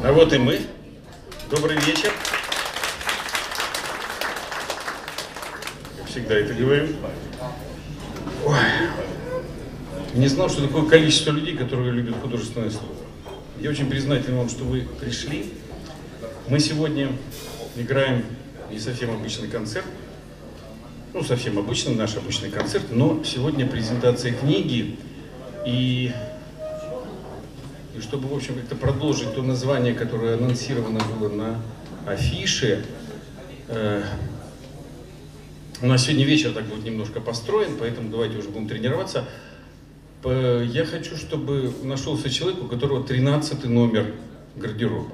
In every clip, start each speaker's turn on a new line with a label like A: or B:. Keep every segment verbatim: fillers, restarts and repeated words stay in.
A: А вот и мы. Добрый вечер. Как всегда это говорю. Ой. Не знал, что такое количество людей, которые любят художественное слово. Я очень признателен вам, что вы пришли. Мы сегодня играем не совсем обычный концерт. Ну, совсем обычный, наш обычный концерт, но сегодня презентация книги. И, и чтобы, в общем, как-то продолжить то название, которое анонсировано было на афише, э, у нас сегодня вечер так будет немножко построен, поэтому давайте уже будем тренироваться. Я хочу, чтобы нашелся человек, у которого тринадцатый номер гардероба.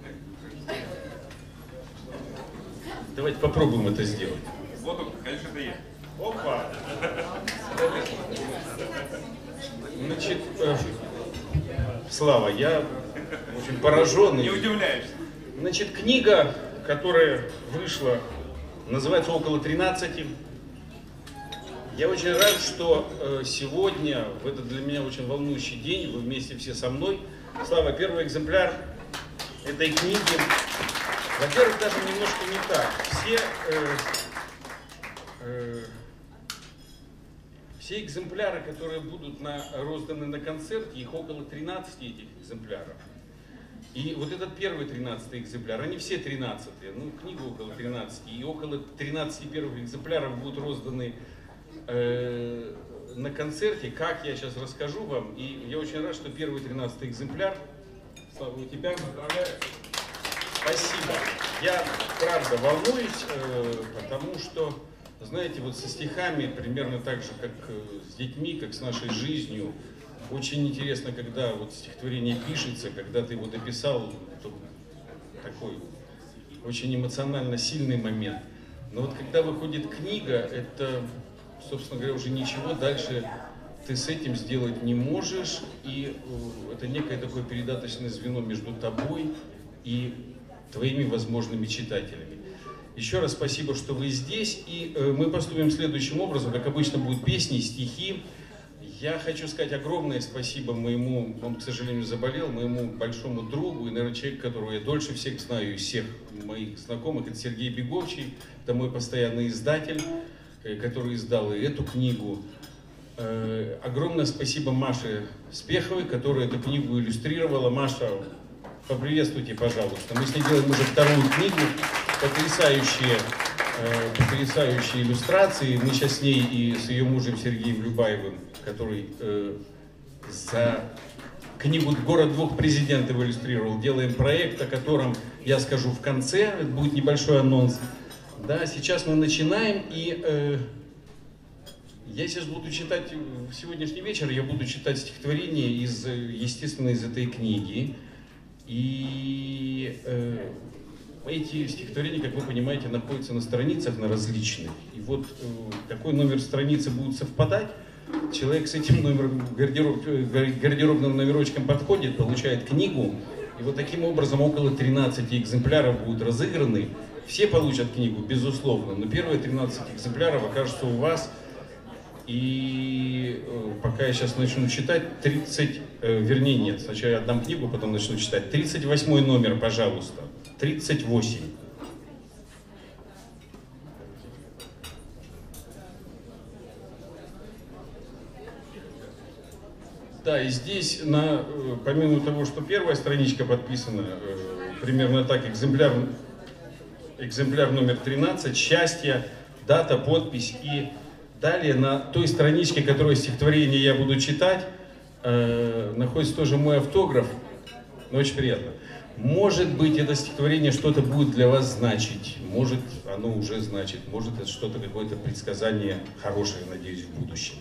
A: Давайте попробуем это сделать.
B: Вот он, конечно, это я.
A: Опа! Значит, э, Слава, я очень поражен.
B: Не удивляешься.
A: Значит, книга, которая вышла, называется «Около тринадцати». Я очень рад, что э, сегодня, в этот для меня очень волнующий день, вы вместе все со мной. Слава, первый экземпляр этой книги. Во-первых, даже немножко не так. Все, э, э, все экземпляры, которые будут на, розданы на концерте, их около тринадцати этих экземпляров. И вот этот первый тринадцатый экземпляр, они все тринадцатые, ну, книга около тринадцати, и около тринадцати первых экземпляров будут розданы э, на концерте, как я сейчас расскажу вам. И я очень рад, что первый тринадцатый экземпляр, Слава, у тебя, поздравляю. Спасибо. Я, правда, волнуюсь, э, потому что, знаете, вот со стихами примерно так же, как э, с детьми, как с нашей жизнью. Очень интересно, когда вот стихотворение пишется, когда ты его дописал, то такой очень эмоционально сильный момент. Но вот когда выходит книга, это, собственно говоря, уже ничего дальше ты с этим сделать не можешь. И это некое такое передаточное звено между тобой и твоими возможными читателями. Еще раз спасибо, что вы здесь. И мы поступим следующим образом. Как обычно, будут песни, стихи. Я хочу сказать огромное спасибо моему, он, к сожалению, заболел, моему большому другу, и, наверное, человек, которого я дольше всех знаю из всех моих знакомых, это Сергей Беговчий, это мой постоянный издатель, который издал и эту книгу. Огромное спасибо Маше Спеховой, которая эту книгу иллюстрировала. Маша, поприветствуйте, пожалуйста. Мы с ней делаем уже вторую книгу, потрясающие, потрясающие иллюстрации. Мы сейчас с ней и с ее мужем Сергеем Любаевым, который э, за книгу «Город двух президентов» иллюстрировал, делаем проект, о котором я скажу в конце, это будет небольшой анонс. Да, сейчас мы начинаем, и э, я сейчас буду читать, в сегодняшний вечер я буду читать стихотворение, из, естественно, из этой книги. И э, эти стихотворения, как вы понимаете, находятся на страницах, на различных. И вот э, какой номер страницы будет совпадать, человек с этим номером, гардероб, гардеробным номерочком подходит, получает книгу, и вот таким образом около тринадцати экземпляров будут разыграны. Все получат книгу, безусловно, но первые тринадцать экземпляров окажутся у вас. И э, пока я сейчас начну читать, тридцать, э, вернее нет, сначала я отдам книгу, потом начну читать. тридцать восьмой номер, пожалуйста. тридцать восемь. Да, и здесь, на, помимо того, что первая страничка подписана, э, примерно так, экземпляр, экземпляр номер тринадцать, счастье, дата, подпись, и далее на той страничке, которое стихотворение я буду читать, э, находится тоже мой автограф, но очень приятно. Может быть, это стихотворение что-то будет для вас значить, может, оно уже значит, может, это что-то, какое-то предсказание хорошее, надеюсь, в будущем.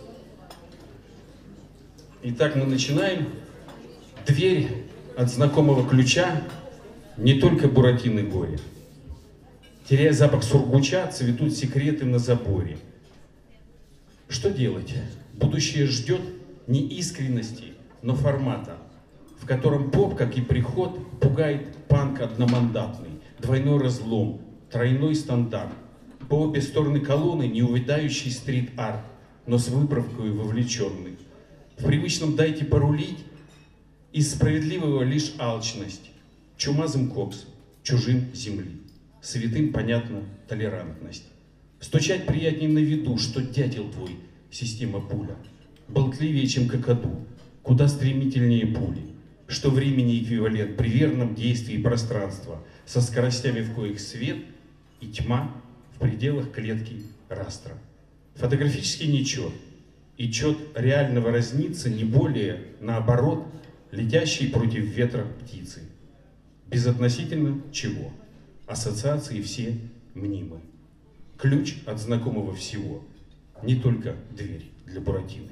A: Итак, мы начинаем. Дверь от знакомого ключа, не только буратино горе. Теряя запах сургуча, цветут секреты на заборе. Что делать? Будущее ждет не искренности, но формата, в котором поп, как и приход, пугает панк одномандатный, двойной разлом, тройной стандарт. По обе стороны колонны неувядающий стрит-арт, но с выправкой вовлеченный. В привычном «дайте порулить» из справедливого лишь алчность. Чумазым кокс, чужим земли, святым, понятно, толерантность. Стучать приятней на виду, что дятел твой, система пуля, болтливее, чем какаду, куда стремительнее пули, что времени эквивалент при верном действии пространства, со скоростями, в коих свет и тьма в пределах клетки растра. Фотографический нечет, и чет реального разнится не более, наоборот, летящей против ветра птицы. Безотносительно чего? Ассоциации все мнимы. Ключ от знакомого всего, не только дверь для Буратино.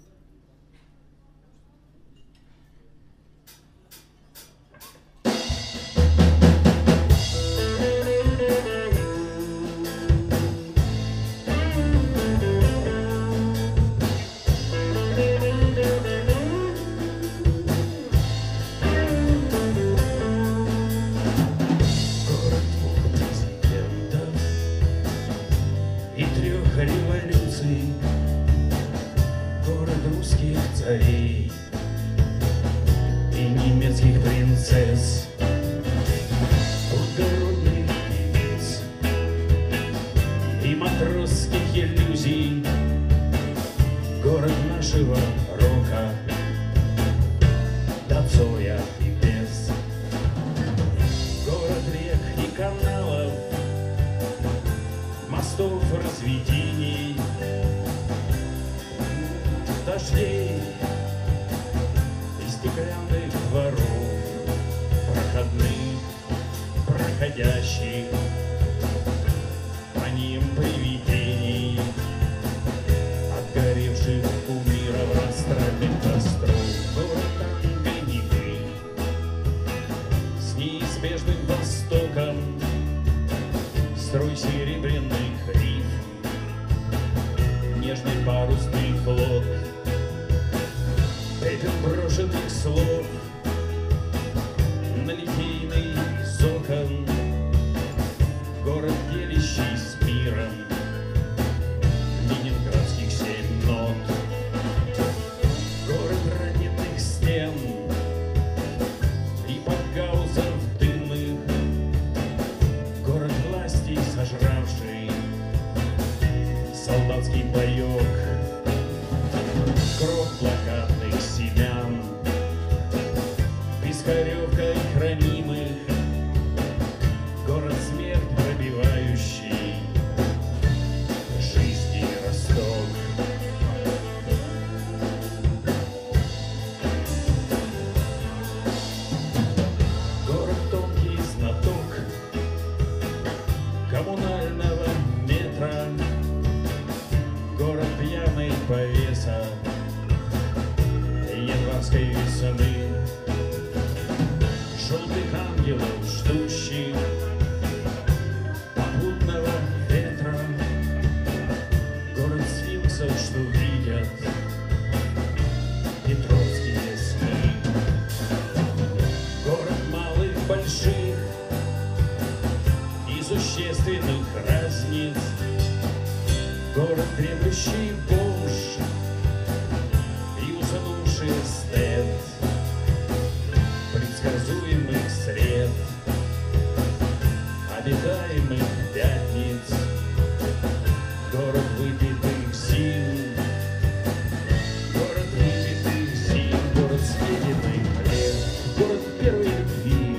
C: Город русских царей и немецких принцесс, благородных девиц и матросских иллюзий. Город нашего рока, до Цоя и без. Город рек и каналов, мостов, разведений, дождей и стеклянных дворов, проходных, проходящих, по ним привидений, отгоревших кумиров астральных костров. Город танго Невы с неизбежным востоком, строй серебряных риф, нежный парусный флот, пепел брошенных слов на литейный сокон. Город, делящий с миром ленинградских семь нот. Город раненых стен и подгаузов дымных. Город власти, сожравший солдатский паёк, кровь плакатных семян, пискаревкой хранимых. Город смерть, пробивающий жизни росток. Город тонкий знаток коммунального метра. Город пьяный повеса январской весны, желтых ангелов, ждущих попутного ветра. Город сфинксов, что видят петровские сны. Город малых, больших и существенных разниц. Город, требующий бомж и уснувший эстет, предсказуемых сред, обитаемых пятниц. Город выпитых зим, город выпитых зим, город съеденных лет, город первой любви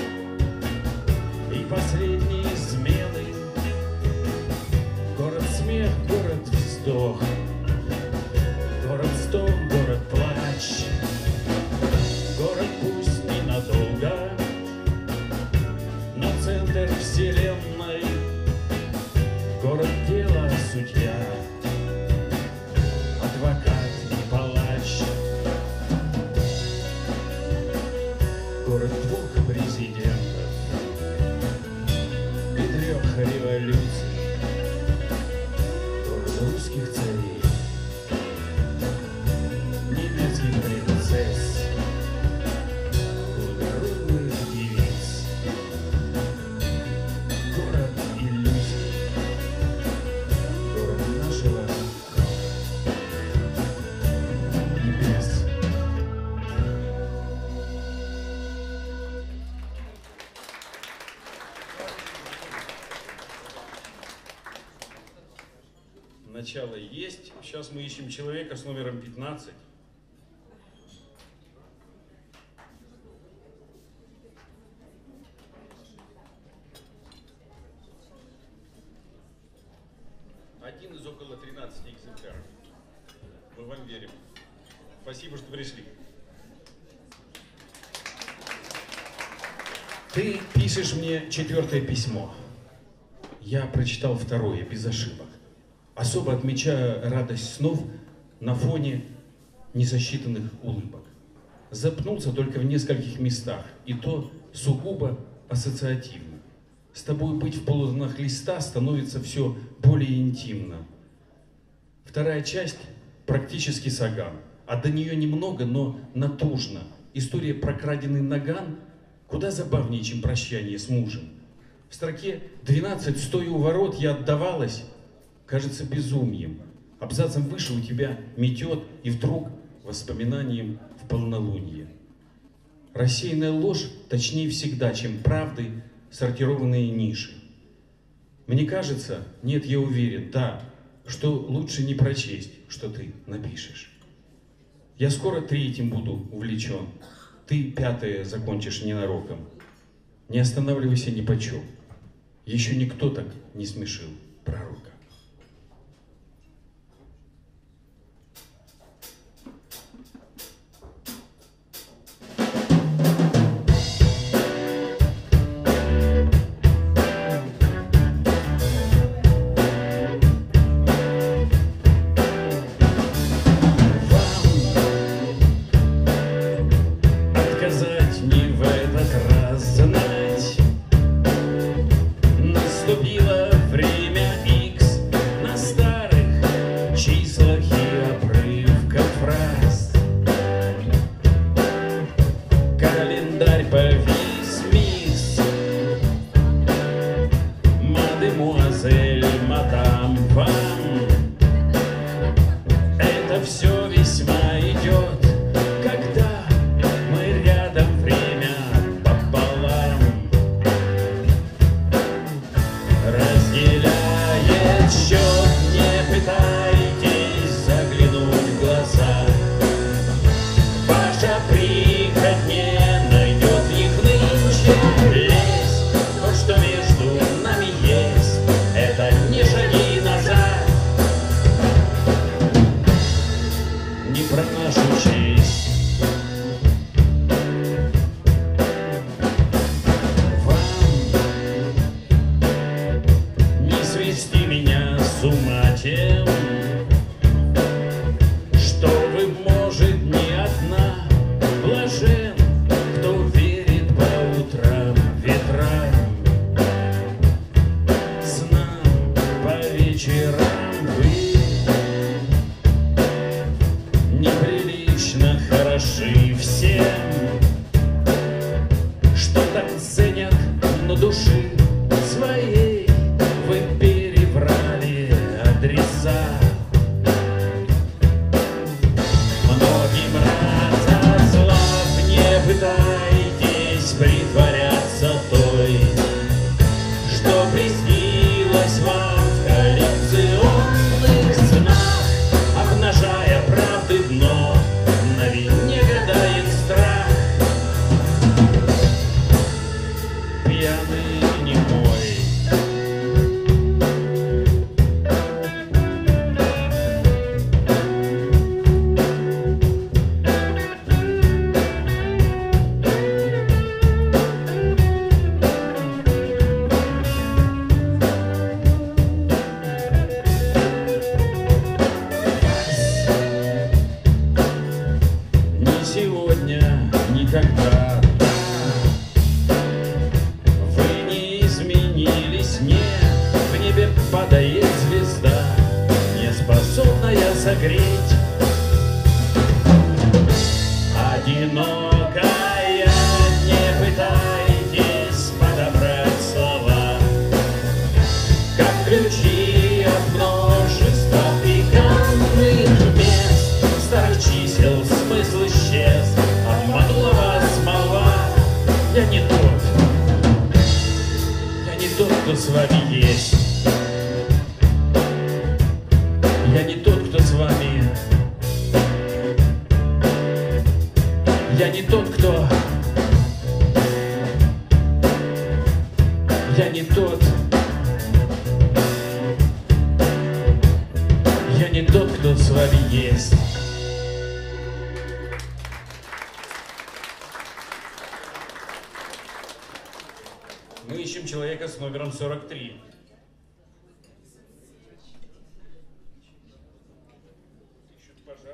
C: и последней измены. Город смех, город вздох, город стон, город плач,
A: начало есть. Сейчас мы ищем человека с номером пятнадцать. Один из около тринадцати экземпляров. Мы вам верим. Спасибо, что пришли. Ты пишешь мне четвертое письмо. Я прочитал второе, без ошибок. Особо отмечаю радость снов на фоне несосчитанных улыбок. Запнулся только в нескольких местах, и то сугубо ассоциативно. С тобой быть в полотнах листа становится все более интимно. Вторая часть практически саган, а до нее немного, но натужно. История про краденый наган куда забавнее, чем прощание с мужем. В строке двенадцать, стоя у ворот, я отдавалась, кажется, безумием. Абзацем выше у тебя метет, и вдруг воспоминанием в полнолуние. Рассеянная ложь точнее всегда, чем правды сортированные ниши. Мне кажется, нет, я уверен, да, что лучше не прочесть, что ты напишешь. Я скоро третьим буду увлечен. Ты пятое закончишь ненароком. Не останавливайся ни почем. Еще никто так не смешил пророка.
C: Я не тот, кто... Я не тот... Я не тот, кто с вами есть. Мы ищем человека с номером сорок три. Ищут пожар.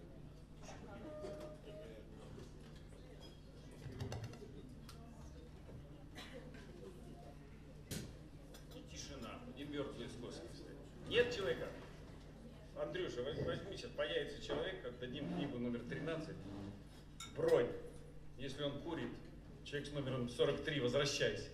C: И тишина, и мертвые с космоса. Нет человека? Андрюша, возьми, сейчас появится человек, отдадим книгу номер тринадцать. Бронь. Если он курит, человек с номером сорок три, возвращайся.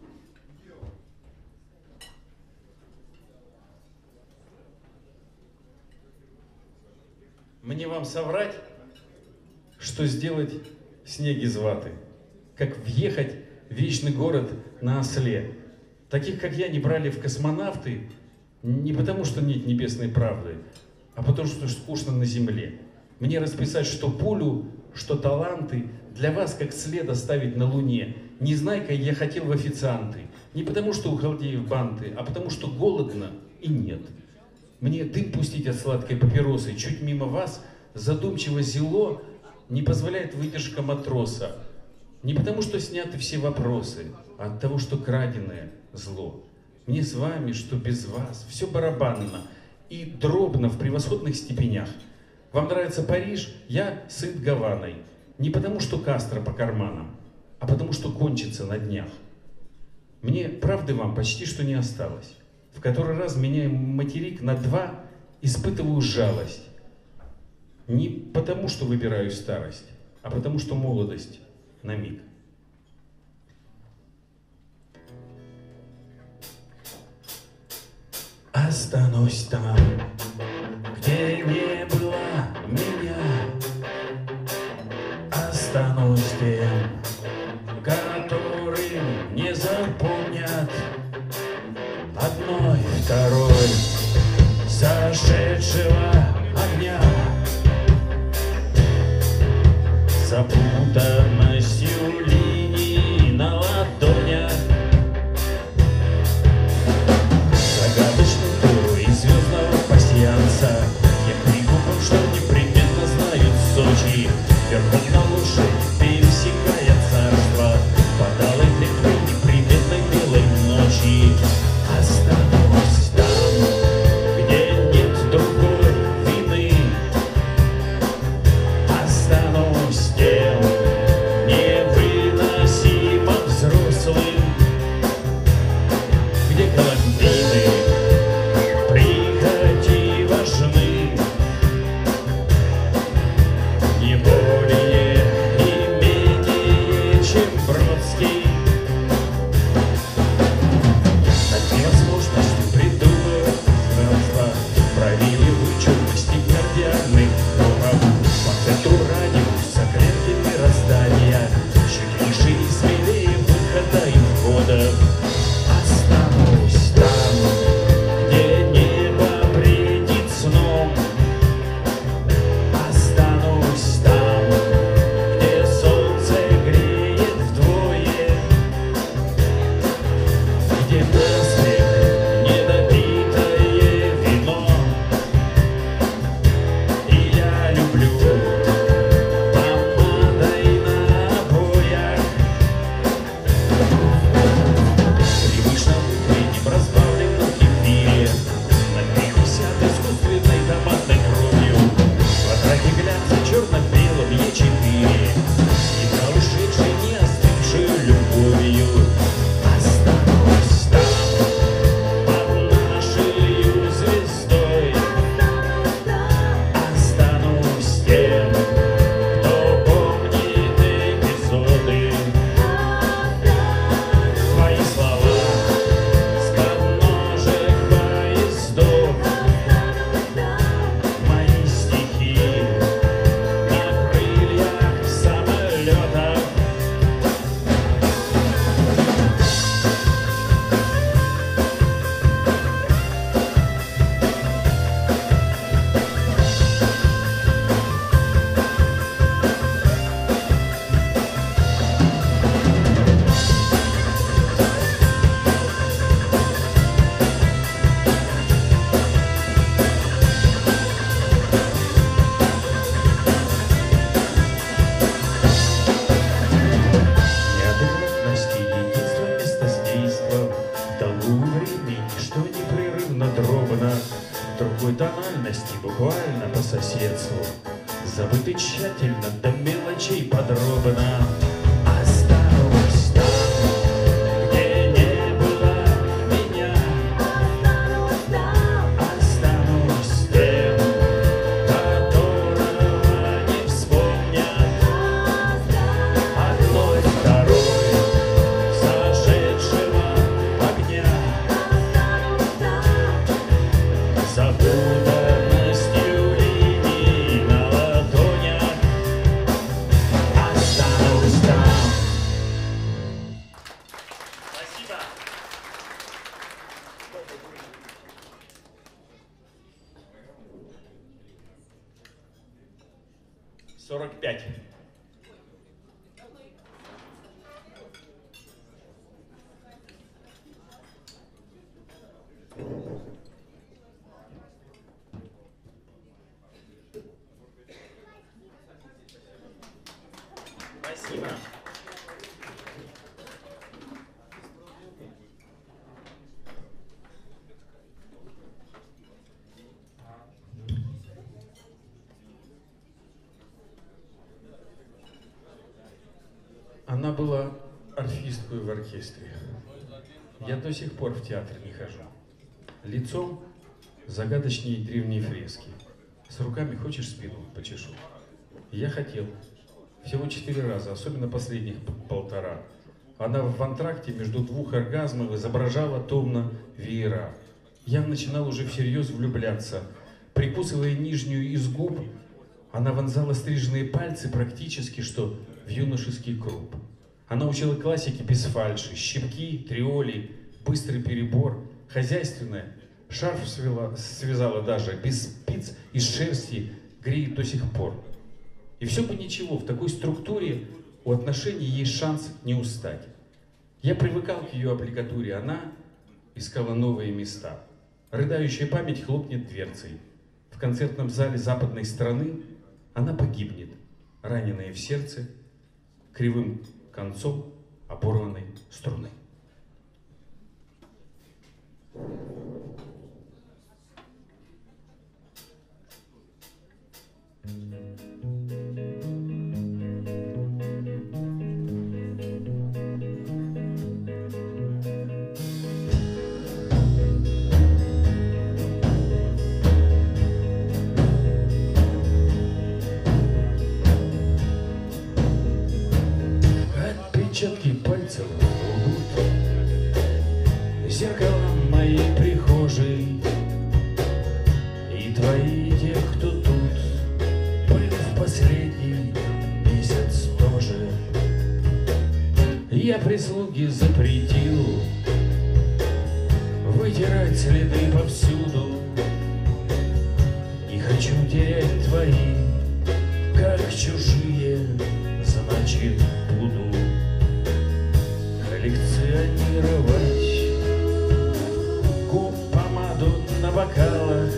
C: Мне вам соврать, что сделать снег из ваты, как въехать в вечный город на осле. Таких, как я, не брали в космонавты не потому, что нет небесной правды, а потому, что скучно на земле. Мне расписать, что пулю, что таланты для вас как след оставить на Луне. Незнайка я хотел в официанты. Не потому, что у халдеев банты, а потому, что голодно и нет. Мне дым пустить от сладкой папиросы чуть мимо вас задумчиво зело не позволяет выдержка матроса. Не потому, что сняты все вопросы, а от того, что краденое зло. Мне с вами, что без вас, все барабанно и дробно в превосходных степенях. Вам нравится Париж? Я сыт Гаваной. Не потому, что Кастро по карманам, а потому, что кончится на днях. Мне правды вам почти что не осталось. В который раз меняю материк на два, испытываю жалость. Не потому, что выбираю старость, а потому, что молодость на миг. Останусь там, где не было меня. Останусь тем, которым не запомнят одной, второй сошедшего огня. Запутанностью линий на ладонях, загадочным турой звездного пасьянса. Я прикупом, что непременно знают Сочи, верхом на лошадь пересекая царство, под алой тряпкой неприметной белой ночи. Останусь там, где нет другой вины. Останусь тем невыносимо взрослым, где коломбины прихоти важны, не более и детству, забыты тщательно до мелочей подробно. Останусь там, где не было меня. Останусь тем, которого не вспомнят. Одной второй зажегшего огня. Запутанностью линий на ладонях. Останусь там. Спасибо. Сорок пять. Спасибо. Она была орфисткой в оркестре. Я до сих пор в театр не хожу. Лицом загадочнее древние фрески. С руками хочешь спину почешу. Я хотел. Всего четыре раза, особенно последних полтора. Она в антракте между двух оргазмов изображала томно веера. Я начинал уже всерьез влюбляться. Прикусывая нижнюю из губ, она вонзала стриженные пальцы практически что в юношеский круп. Она учила классике без фальши, щипки, триоли, быстрый перебор, хозяйственное. Шарф свела, связала даже, без спиц, из шерсти, греет до сих пор. И все бы ничего, в такой структуре у отношений есть шанс не устать. Я привыкал к ее аппликатуре, она искала новые места. Рыдающая память хлопнет дверцей. В концертном зале западной страны она погибнет, раненая в сердце, кривым концом оборванной струны. Отпечатки пальцев лгут зеркалом моей прихожей. И твои, те, кто тут были в последний месяц тоже. Я прислуге запретил вытирать следы повсюду. Не хочу терять твои, как чужие, значит буду коллекционировать губ, помаду на бокалах.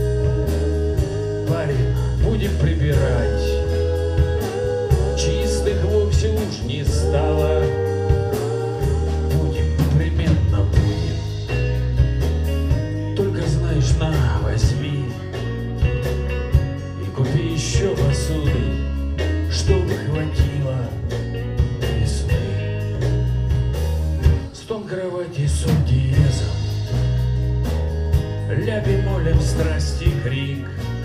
C: Парень, будем прибирать, чистых вовсе уж не стало. Будем, непременно будем. Только знаешь, на, возьми и купи еще посуды, чтобы хватило весны. Стон кровати с диезом, ля бемолем страсти крик.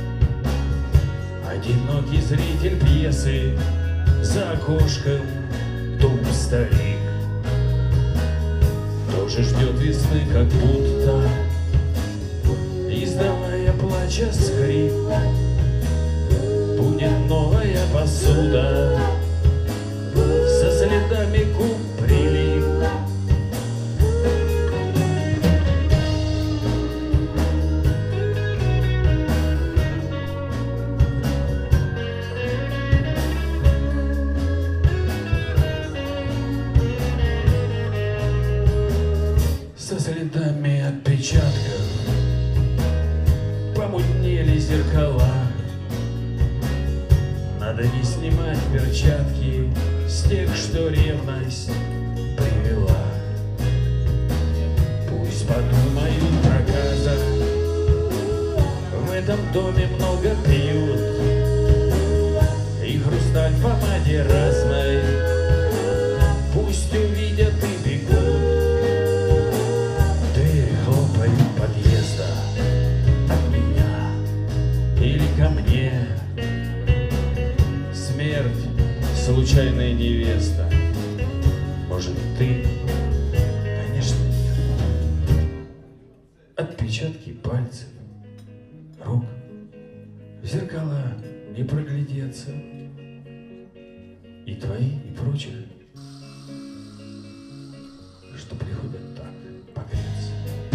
C: Одинокий зритель пьесы, за окошком дом старик. Тоже ждет весны, как будто, издавая плача скрип. Будет новая посуда, со следами губ прилип. Со следами отпечатков помутнели зеркала. Надо не снимать перчатки с тех, что ревность привела. Пусть подумают проказа, в этом доме много пьют. случайная невеста. Может, ты? Конечно, нет. Отпечатки пальцев, рук, в зеркала не проглядеться. И твои, и прочих, что приходят так погреться.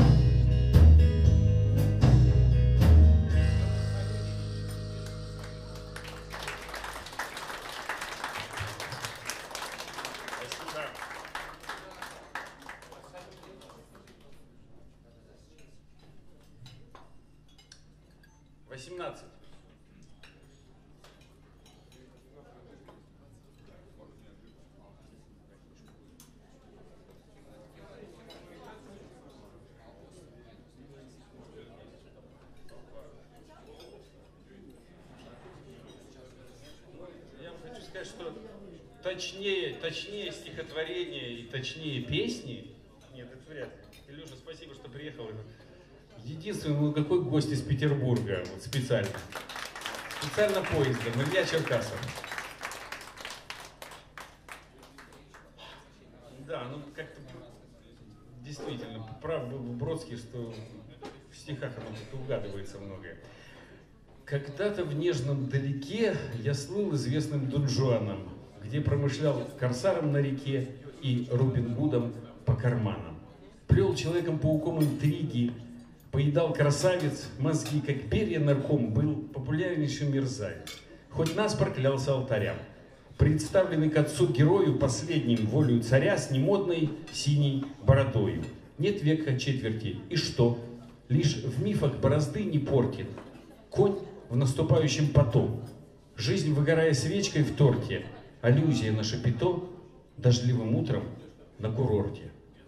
A: восемнадцать. Я вам хочу сказать, что точнее, точнее стихотворения и точнее песни. Нет, это вряд ли. Илюша, спасибо, что приехал. Единственный, ну какой гость из Петербурга, вот специально. Специально поездом, Илья Черкасов. Да, ну как-то действительно, прав был Бродский, что в стихах оно как-то угадывается многое. Когда-то в нежном далеке я слыл известным Дон Жуаном, где промышлял корсаром на реке и Робин Гудом по карманам. Плел Человеком-пауком интриги, поедал красавец мозги, как перья нарком, был популярнейший мерзавец. Хоть нас проклялся алтарям, представленный к отцу-герою последним волею царя с немодной синей бородою. Нет века четверти, и что? Лишь в мифах борозды не портит конь в наступающем потом. Жизнь, выгорая свечкой в торте, аллюзия на шапито дождливым утром на курорте.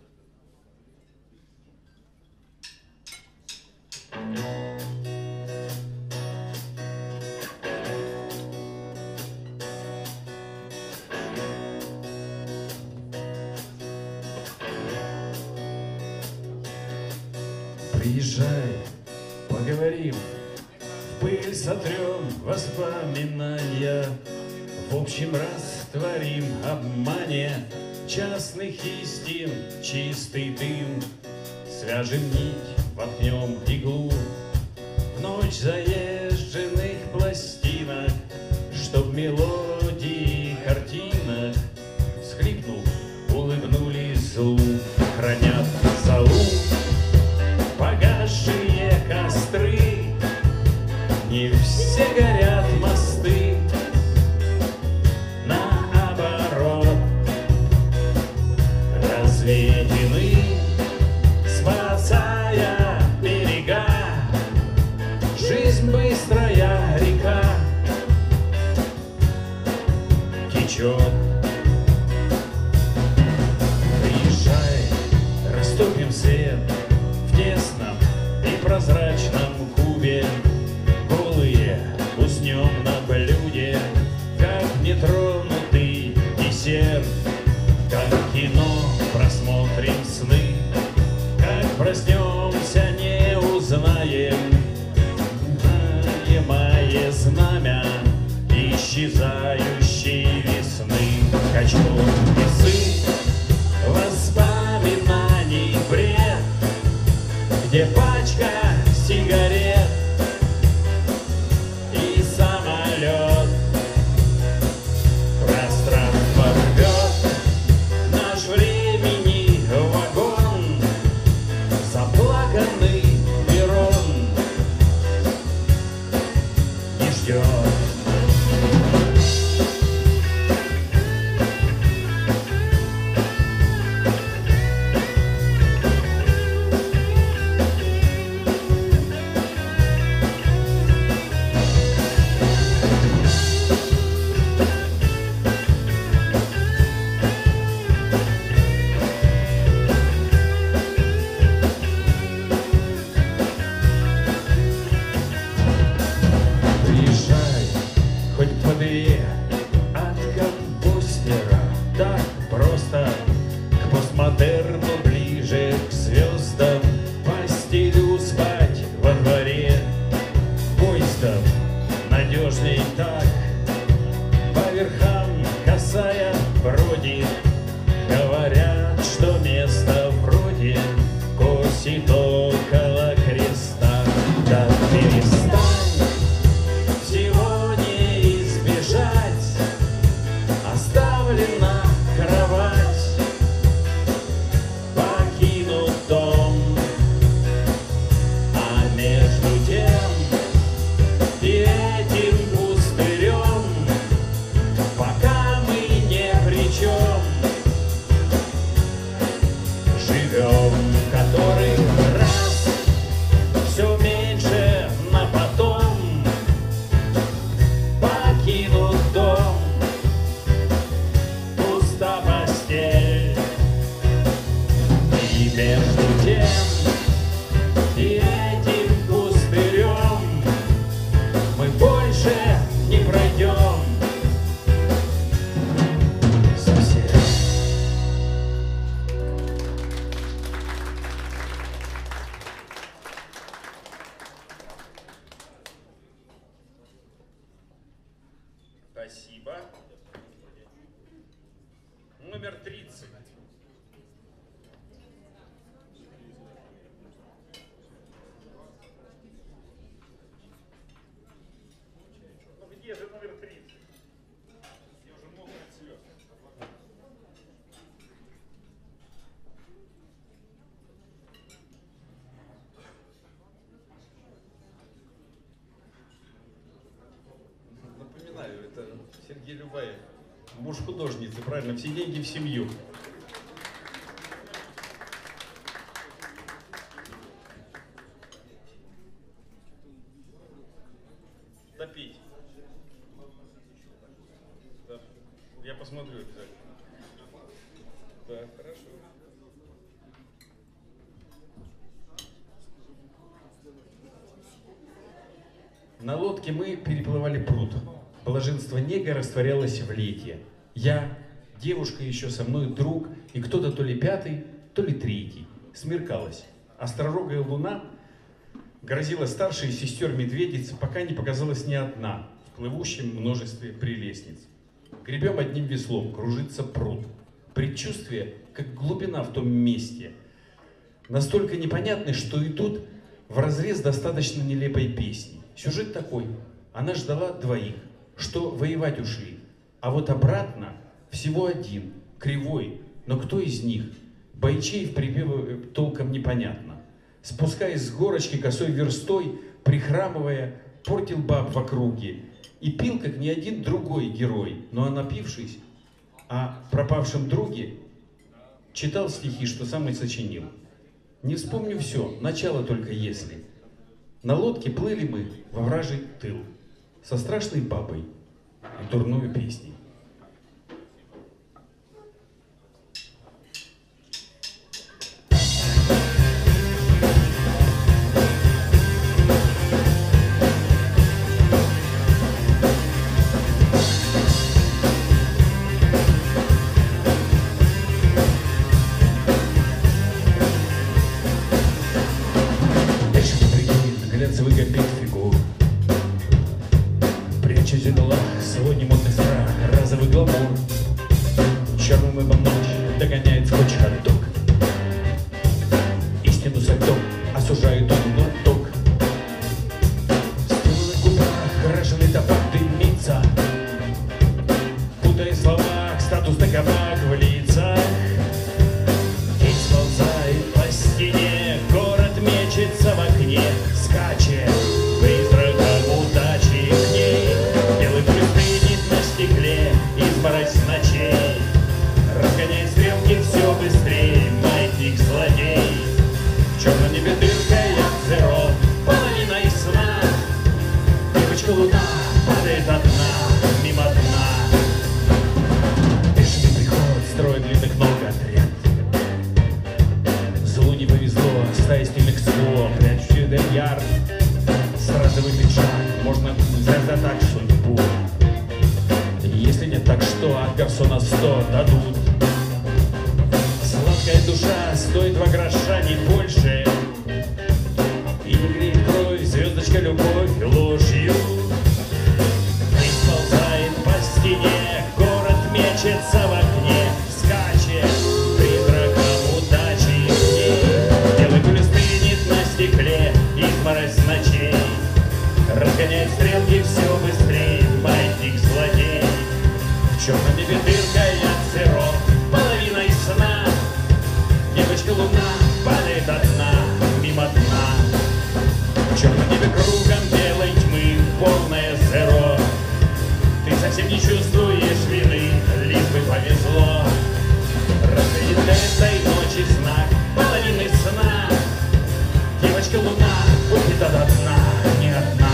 C: Приезжай, поговорим, в пыль сотрем воспоминания, в общем растворим обмане частных истин, чистый дым, свяжем нить, воткнем иглу в ночь заезженных пластинок, чтоб мелодии картинок, всхлипнув, улыбнулись злу, хранят залу погасшие костры. Не все горят мосты, наоборот, разведены, спасая берега. Жизнь быстрая река течет. Приезжай, растопим свет в тесном и прозрачном кубе. Голые уснем на блюде, как нетронутый десерт. Как кино просмотрим сны, как проснемся, не узнаем. Наемое знамя исчезающей весны. Качнут весы воспоминаний бред, где пачка сигарет и самолет. Пространство рвет наш времени вагон, заплаканный перрон не ждет.
A: два. Номер тридцать.
C: Ну где же номер тридцать?
B: Я уже мокрый от слез.
C: Напоминаю, это Сергей Любаев, муж художницы, правильно, все деньги в семью. Допить. Да. Я посмотрю обязательно. Да, хорошо. На лодке мы переплывали пруд. Блаженство нега растворялось в лете. Я, девушка еще со мной, друг, и кто-то то ли пятый, то ли третий. Смеркалось. Остророгая луна грозила старшей из сестер-медведиц, пока не показалась ни одна в плывущем множестве прелестниц. Гребем одним веслом, кружится пруд. Предчувствие, как глубина в том месте, настолько непонятны, что идут вразрез достаточно нелепой песни. Сюжет такой. Она ждала двоих, что воевать ушли. А вот обратно всего один, кривой. Но кто из них? Бойчеев припевы толком непонятно. Спускаясь с горочки косой верстой, прихрамывая, портил баб в округе. И пил, как ни один другой герой. Но напившись, о пропавшем друге читал стихи, что сам и сочинил. Не вспомню все, начало только если. На лодке плыли мы во вражий тыл со страшной бабой и дурною песней. Глянцевый гобель фигур, пряча зеркала, сегодня модный страх, разовый гламур. Черным небом ночь догоняет скотч хот-дог. Истину со льдом осужает он лоток. Стены на губах, крашеный табак дымится, путая слова, статус на кабак в лицах. Тень сползает по стене, город мечется в окне. Скачет призраком удачи к ней. Белый плюс стынет на стекле, изморозь ночей. Разгоняет стрелки все быстрее, маятник злодей. В черном небе дырка от зеро, половина из сна. Девочка луна падает от дна, мимо дна. Бешеный приход, строит длинных ног отряд. Злу не повезло, стая стильных слов, прячущих дельяр. Сразу пиджак, можно взять за так судьбу. Если нет, так что от гарсона сто дадут. Сладкая душа стоит два гроша, не больше. И не греет кровь, звездочка, любовь ложью. И сползает по стене, город мечется в окне. Скачет призраком удачи к ней. Белый пуль стынет на стекле, изморозь ночей. Разгоняет стрелки все быстрее, маятник злодей. В черном небе дырка от зеро, половина из сна. Девочка луна падает от дна, мимо дна. В черном небе кругом белой тьмы, полное зеро. Ты совсем не чувствуешь вины, лишь бы повезло. Разве для этой ночи знак половины сна? Девочка луна уйдет от дна, не одна.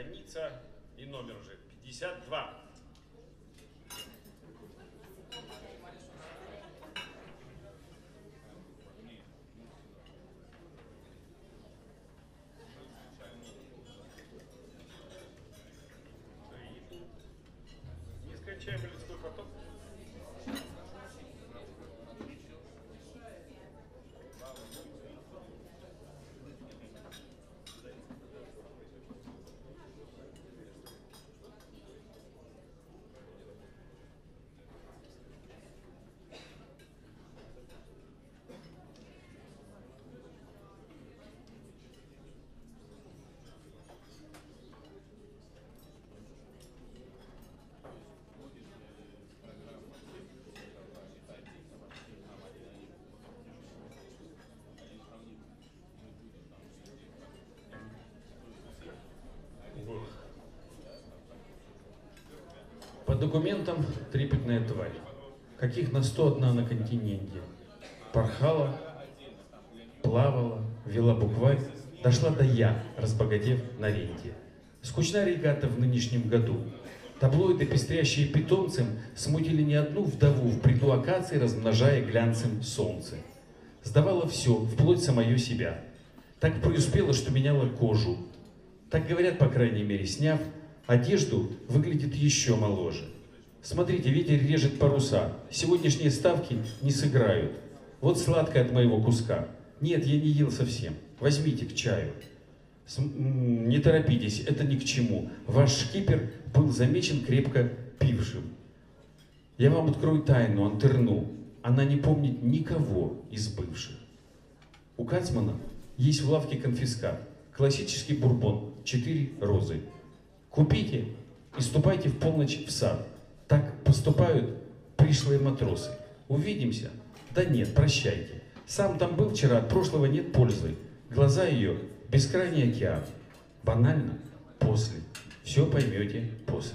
D: страница и номер уже пятьдесят два. Нескончаемый людской поток.
C: По документам трепетная тварь, каких на сто одна на континенте. Порхала, плавала, вела букварь, дошла до я, разбогатев на ренте. Скучна регата в нынешнем году. Таблоиды, пестрящие питомцем, смутили не одну вдову в бреду акации, размножая глянцем солнце. Сдавала все, вплоть самое себя. Так преуспела, что меняла кожу. Так говорят, по крайней мере, сняв одежду, выглядит еще моложе. Смотрите, ветер режет паруса. Сегодняшние ставки не сыграют. Вот сладкое от моего куска. Нет, я не ел совсем. Возьмите к чаю. С не торопитесь, это ни к чему. Ваш шкипер был замечен крепко пившим. Я вам открою тайну, Антерну. Она не помнит никого из бывших. У Кацмана есть в лавке конфискат. Классический бурбон, четыре розы. Купите и ступайте в полночь в сад. Так поступают пришлые матросы. Увидимся? Да нет, прощайте. Сам там был вчера, от прошлого нет пользы. Глаза ее — бескрайний океан. Банально? После. Все поймете после.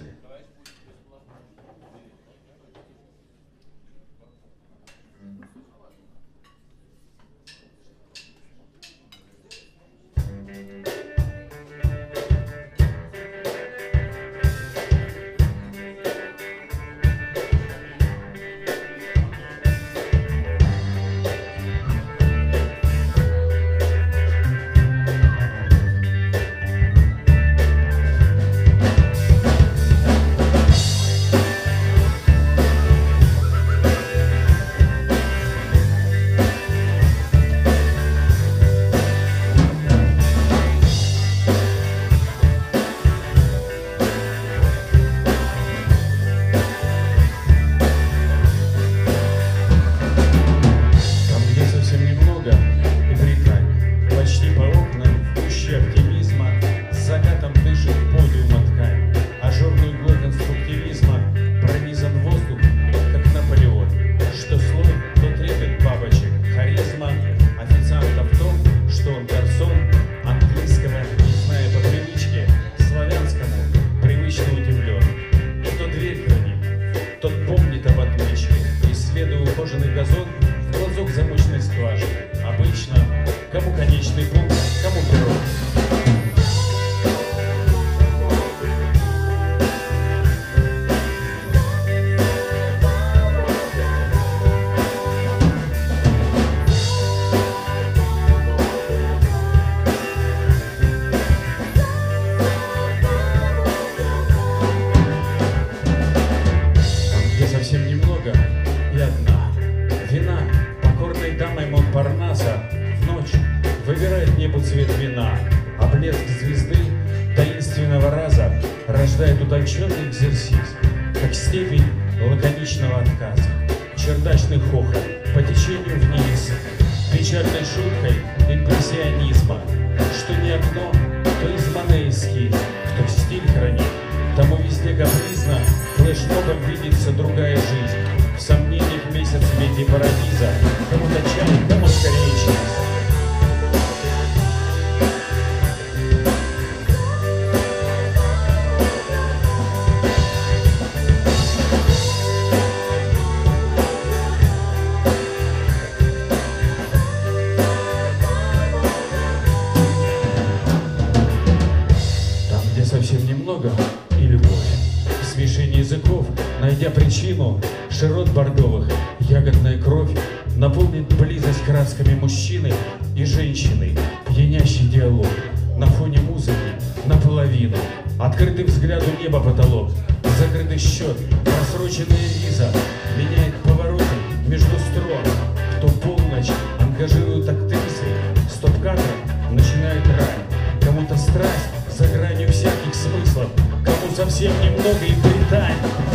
C: Совсем наполнит близость красками мужчины и женщины, пьянящий диалог. На фоне музыки наполовину, открытый взгляду неба потолок, закрытый счет, просроченная виза меняет повороты между строк. Кто полночь ангажирует актрисы, стоп-кадр начинает рай. Кому-то страсть за гранью всяких смыслов, кому совсем немного и британь.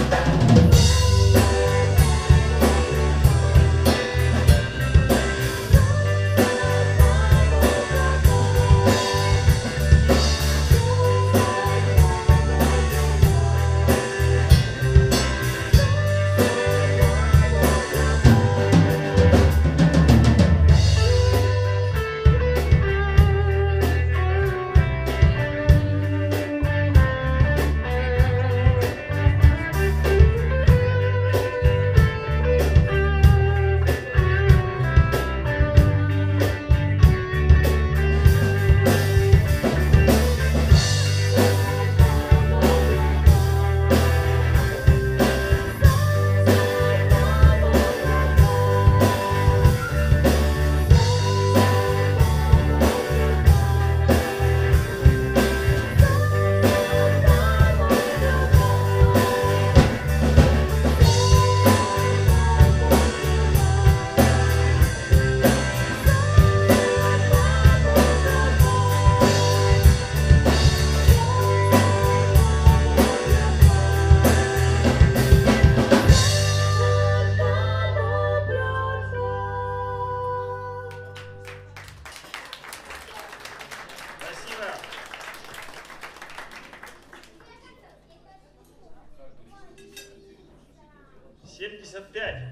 D: семьдесят пять.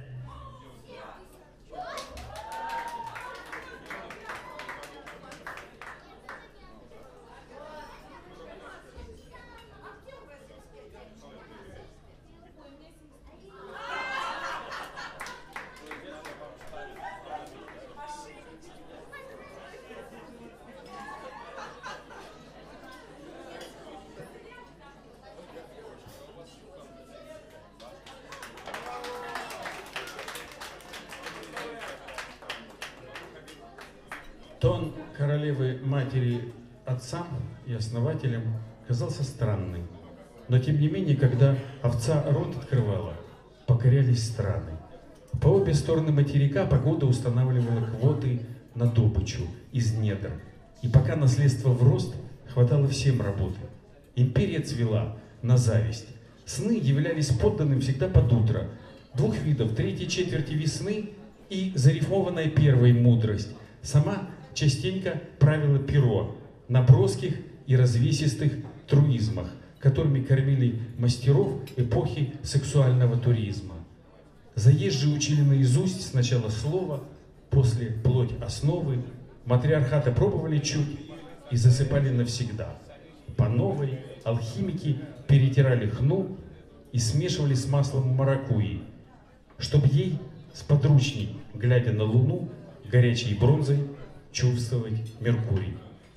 C: Тон королевы матери отцам и основателям казался странным. Но тем не менее, когда овца рот открывала, покорялись страны. По обе стороны материка погода устанавливала квоты на добычу из недр. И пока наследство в рост, хватало всем работы. Империя цвела на зависть. Сны являлись подданным всегда под утро. Двух видов: третьей четверти весны и зарифмованная первой мудрость. Сама частенько правила перо на броских и развесистых труизмах, которыми кормили мастеров эпохи сексуального туризма. Заезжие учили наизусть сначала слово, после плоть основы, матриархата пробовали чуть и засыпали навсегда. По новой алхимики перетирали хну и смешивали с маслом маракуйи, чтоб ей сподручней, глядя на луну, горячей бронзой чувствовать Меркурий.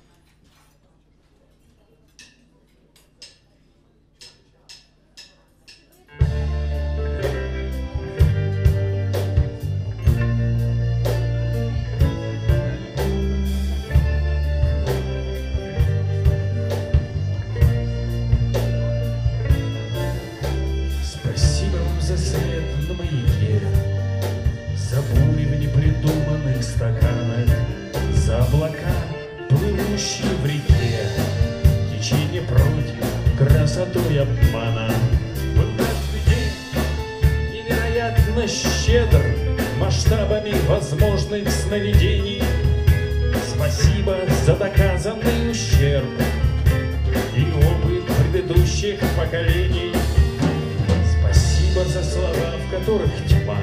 C: Спасибо вам за свет на маяке, за бури в непридуманных стаканах, за облака, плывущие в реке, течение против красотой обмана. Был каждый день невероятно щедр масштабами возможных сновидений. Спасибо за доказанный ущерб и опыт предыдущих поколений. Спасибо за слова, в которых тьма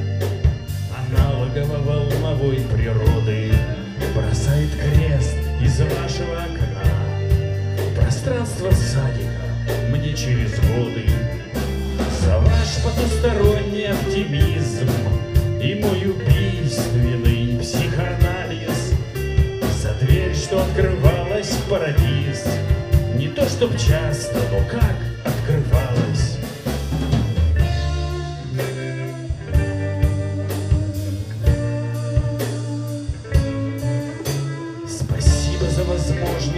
C: аналогово-волновой природы бросает крест из вашего окна. Пространство садика мне через годы. За ваш потусторонний оптимизм и мой убийственный психоанализ. За дверь, что открывалась в парадиз. Не то чтоб часто, но как открывалась.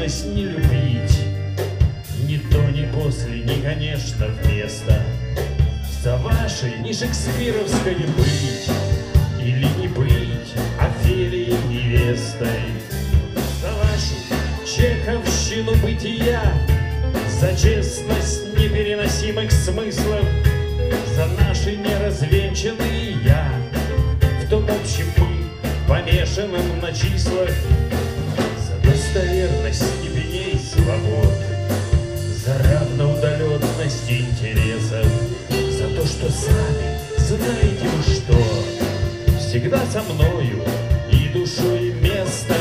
C: честность не любить. Ни то, ни после, ни, конечно, вместо. За вашей не шекспировской быть или не быть Офелией невестой. За вашу чеховщину бытия, за честность непереносимых смыслов, за наши неразвенчанные я, в том общем мы, помешанном на числах, за достоверность степеней свобод, за равноудаленность интересов, за то, что сами знаете вы что, всегда со мною и душой, и местом.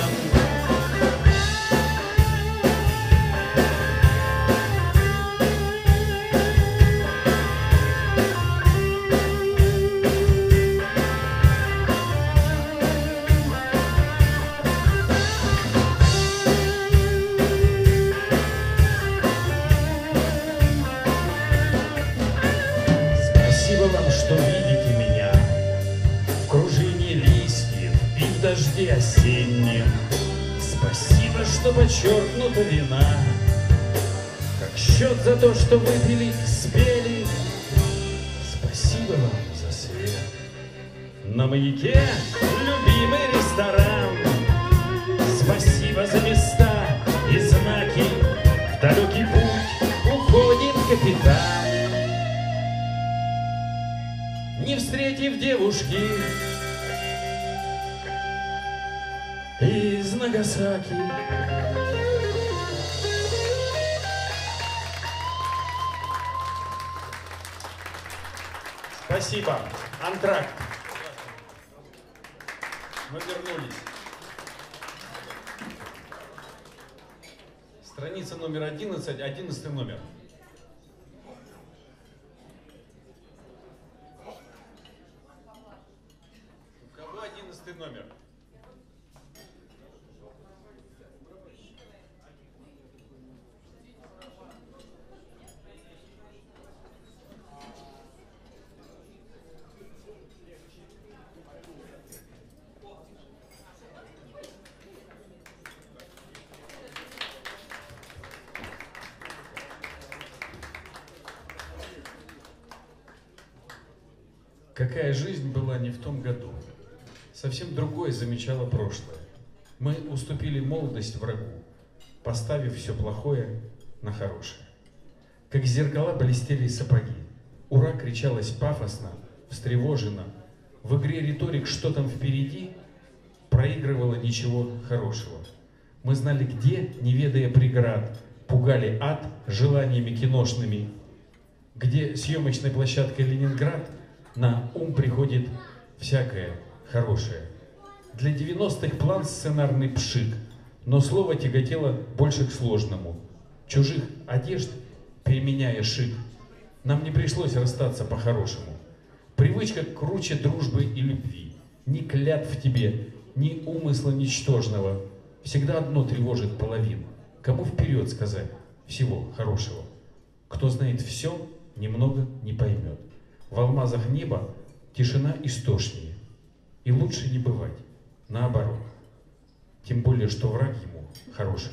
C: Что видите меня в кружине листьев и в дожде осеннем. Спасибо, что подчеркнута вина, как счет за то, что выпили, спели. Спасибо вам за свет. На маяке любимый ресторан. Спасибо за места и знаки. В далекий путь уходит капитан. Не встретив девушки из Нагасаки.
A: Спасибо. Антракт. Мы вернулись. Страница номер одиннадцать, одиннадцатый номер. Номер.
C: Какая жизнь была не в том году. Совсем другое замечало прошлое. Мы уступили молодость врагу, поставив все плохое на хорошее. Как зеркала блестели сапоги. Ура кричалось пафосно, встревоженно. В игре риторик «Что там впереди?» проигрывало ничего хорошего. Мы знали, где, не ведая преград, пугали ад желаниями киношными. Где съемочной площадкой Ленинград, на ум приходит всякое хорошее. Для девяностых план сценарный пшик, но слово тяготело больше к сложному. Чужих одежд, переменяя шик, нам не пришлось расстаться по-хорошему. Привычка круче дружбы и любви. Ни клятв в тебе, ни умысла ничтожного. Всегда одно тревожит половину. Кому вперед сказать всего хорошего? Кто знает все, немного не поймет. В алмазах неба тишина истошнее. И лучше не бывать, наоборот. Тем более, что враг ему хороший.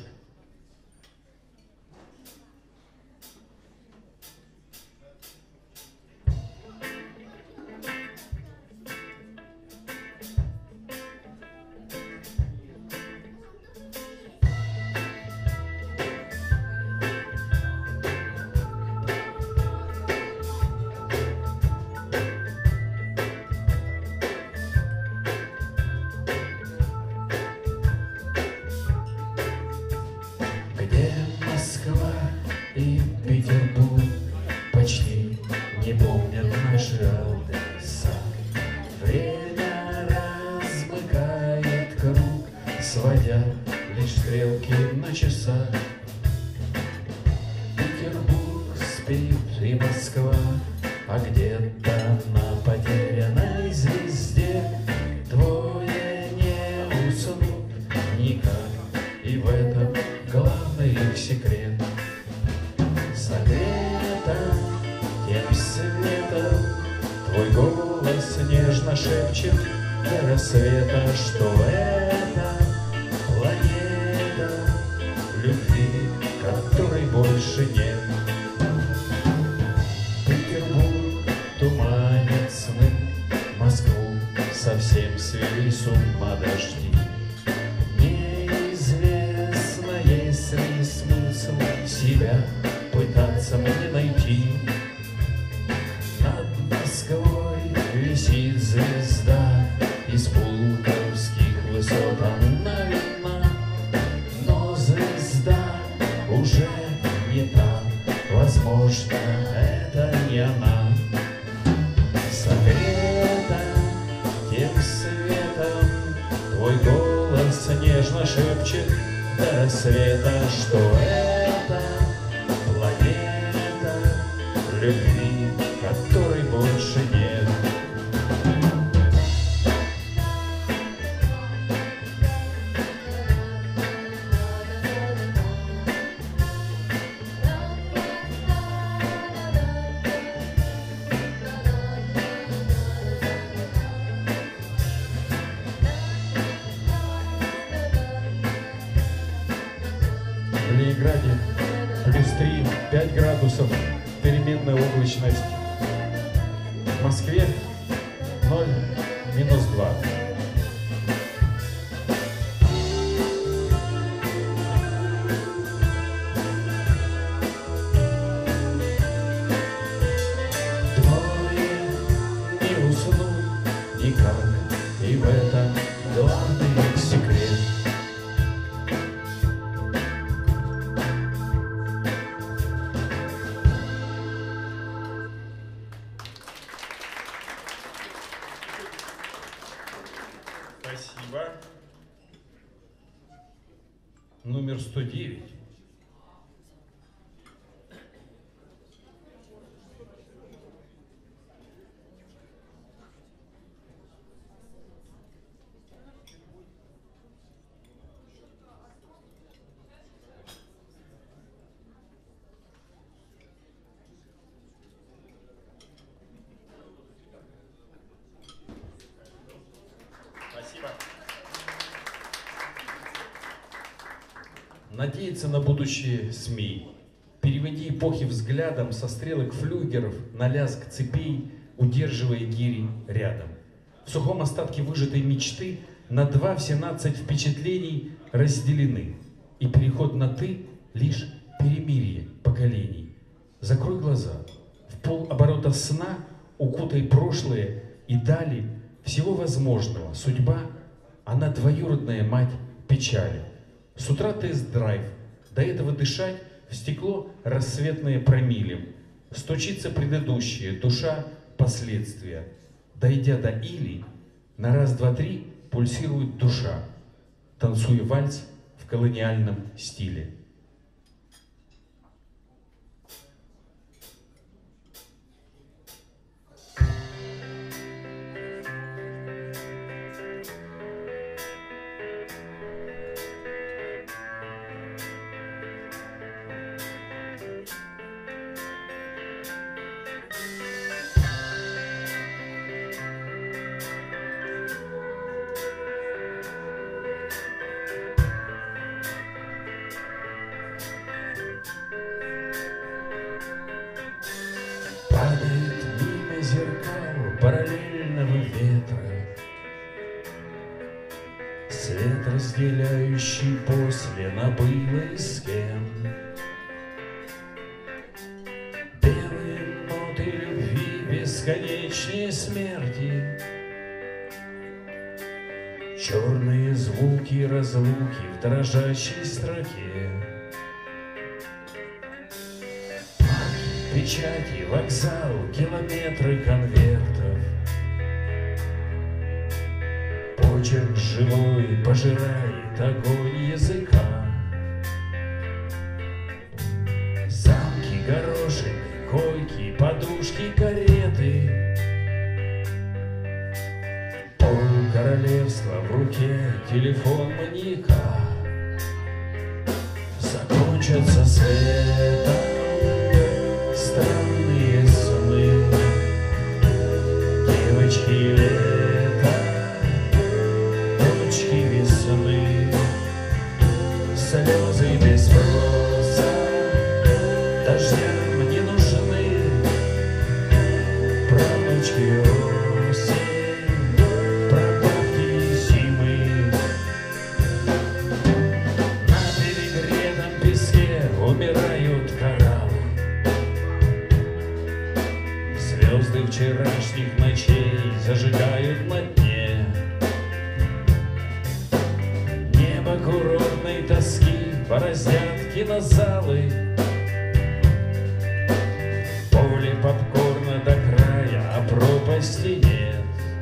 C: И Петербург почти не помнят наши адреса. Время размыкает круг, сводя лишь стрелки на часах. Петербург спит и Москва, а где-то на потерянной звезде двое не уснут никак, и в этом главный их секрет. Согрета тем светом твой голос нежно шепчет до рассвета, что это планета любви. мимо дожди. Неизвестно, есть ли смысл себя пытаться мне найти. Над Москвой висит звезда из пулковских высот, она видна, но звезда уже не та, возможно, это не она. Согрета тем светом твой голос нежно шепчет до рассвета, что это планета любви, которой больше нет. В Ленинграде плюс три, пять градусов, переменная облачность. В Москве ноль, минус два. Двое не уснуть никак, и в этом главный секрет.
D: Спасибо.
C: Номер сто девять.
D: Спасибо.
C: Надеяться на будущее СМИ. Переводи эпохи взглядом со стрелок флюгеров на лязг цепей, удерживая гири рядом. В сухом остатке выжатой мечты на два в семнадцать впечатлений разделены. И переход на «ты» лишь перемирие поколений. Закрой глаза. В полоборота сна укутай прошлое и дали всего возможного. Судьба, она двоюродная мать печали. С утра тест-драйв, до этого дышать в стекло рассветное промиллем. Стучится предыдущее, душа последствия. Дойдя до или, на раз, два, три пульсирует душа, танцуя вальс в колониальном стиле. Падает мимо зеркал параллельного ветра, свет, разделяющий после на было и с кем. Белые ноты любви бесконечнее смерти, черные звуки разлуки в дрожащей строке. Печати, вокзал, километры конвертов. Почерк живой пожирает огонь языка. Замки, горошины, койки, подушки, кареты. Пол королевства в руке, телефон маньяка. Закончатся светом странные сны, девочки лета, дочки весны, слезы без спроса, дождям не нужны, правнучки осень, прабабки зимы. курортной тоски бороздят кинозалы. Поле попкорна до края, а пропасти нет.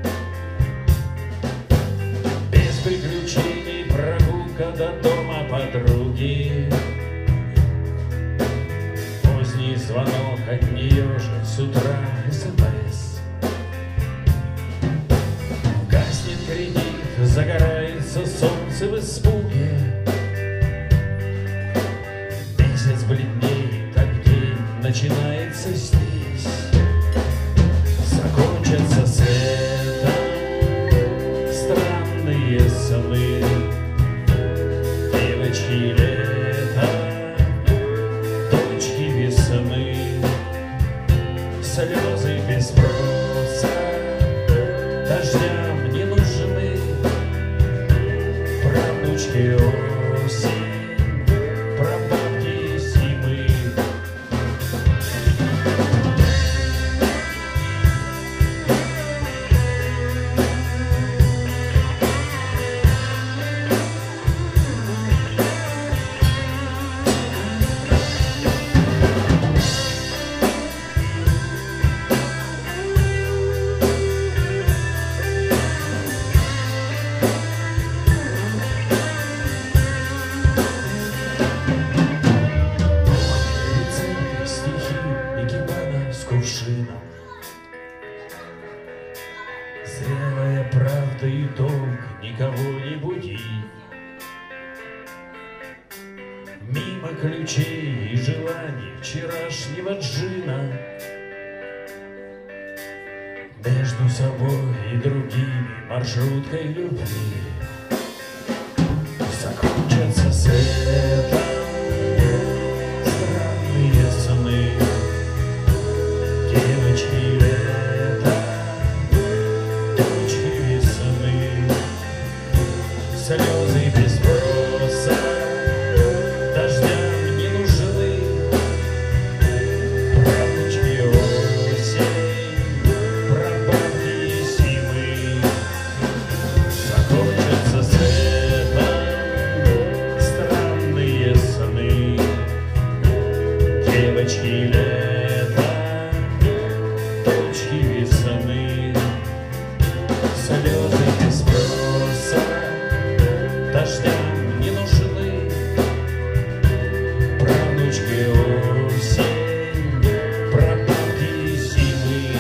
C: Без приключений прогулка до дома подруги. Поздний звонок от нее же с утра СМС. Гаснет кредит, загорается солнце в испуге. Месяц бледнеет, так день начинается здесь. Закончатся светом странные сны. Девочки лета, точки весны. Слезы без спроса дождям не нужны. Правнучки осень, прабабки зимы. Рецепты, стихи, экипана с кувшином. Зрелая правда и долг, никого не буди. Мимо ключей и желаний вчерашнего джина. Между собой и другими маршруткой любви. Закончатся светом странные сны. Девочки лета, точки весны. Слезы без спроса дождям не нужны. Правнучки осень, прабабки зимы. Закончатся светом странные сны. Девочки лета, точки весны. Слезы без спроса дождям не нужны. Правнучки осень, прабабки зимы.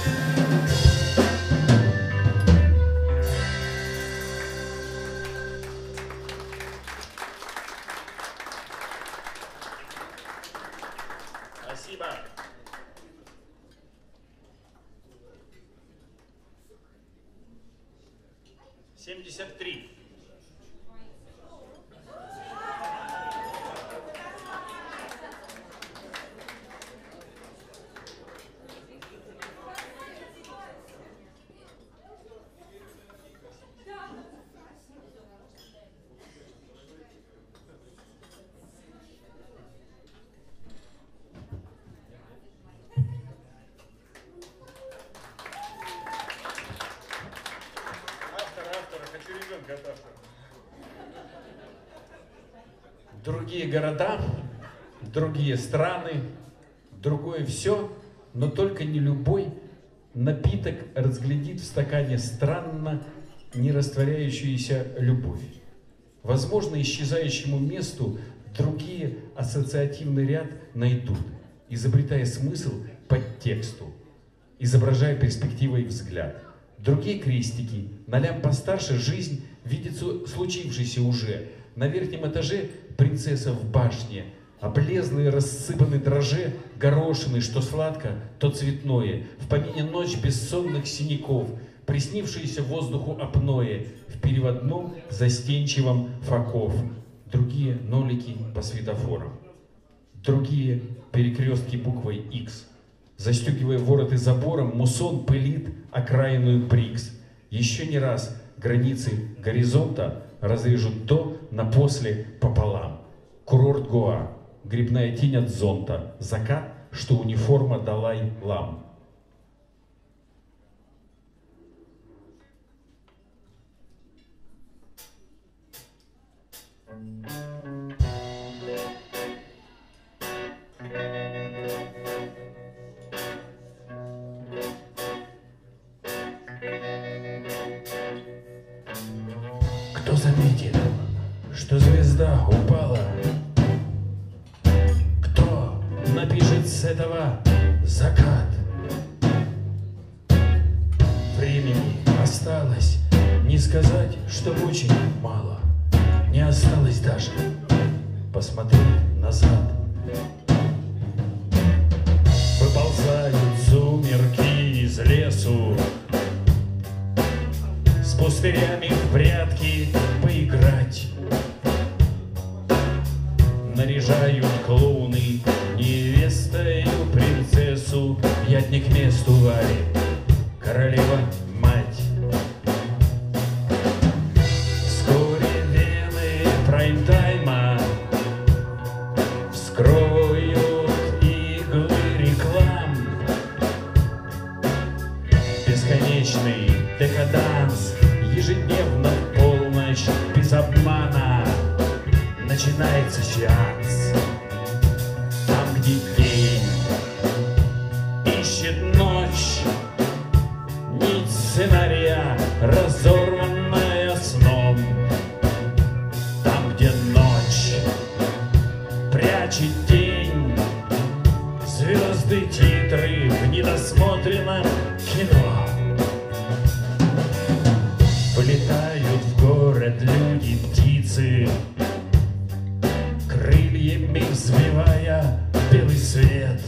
D: Спасибо. семьдесят три. Автор, автора, хочу ребенка от автора.
C: Другие города, другие страны, другое все, но только не любой напиток разглядит в стакане странно не растворяющуюся любовь. Возможно, исчезающему месту другие ассоциативный ряд найдут, изобретая смысл под тексту, изображая перспективой взгляд. Другие крестики, на лям постарше, жизнь видит случившейся уже. На верхнем этаже принцесса в башне, облезлые рассыпаны дрожжи, горошины, что сладко, то цветное. В помине ночь бессонных синяков, приснившиеся воздуху апное, в переводном застенчивом факов. Другие нолики по светофорам, другие перекрестки буквой X. Застегивая вороты забором, муссон пылит окраинную Брикс. Еще не раз границы горизонта разрежут до на после пополам. Курорт Гоа, грибная тень от зонта, закат, что униформа Далай-лам. заметит, что звезда упала? Кто напишет с этого закат? Времени осталось не сказать, что очень мало. Не осталось даже посмотреть назад. Выползают сумерки из лесу, с пустырями в прятки поиграть. Наряжают клоуны невестою принцессу. Я не к месту, Варе, королева мать. Вскоре вены прайм-тайма вскроют иглы реклам. Бесконечный декаданс ежедневно в полночь без обмана. Начинается сеанс. Там, где день ищет ночь, нить сценария, разорванная сном. Там, где ночь прячет день, звезды, титры в недосмотренном кино. Вылетают в город люди, птицы, крыльями взмывая белый свет.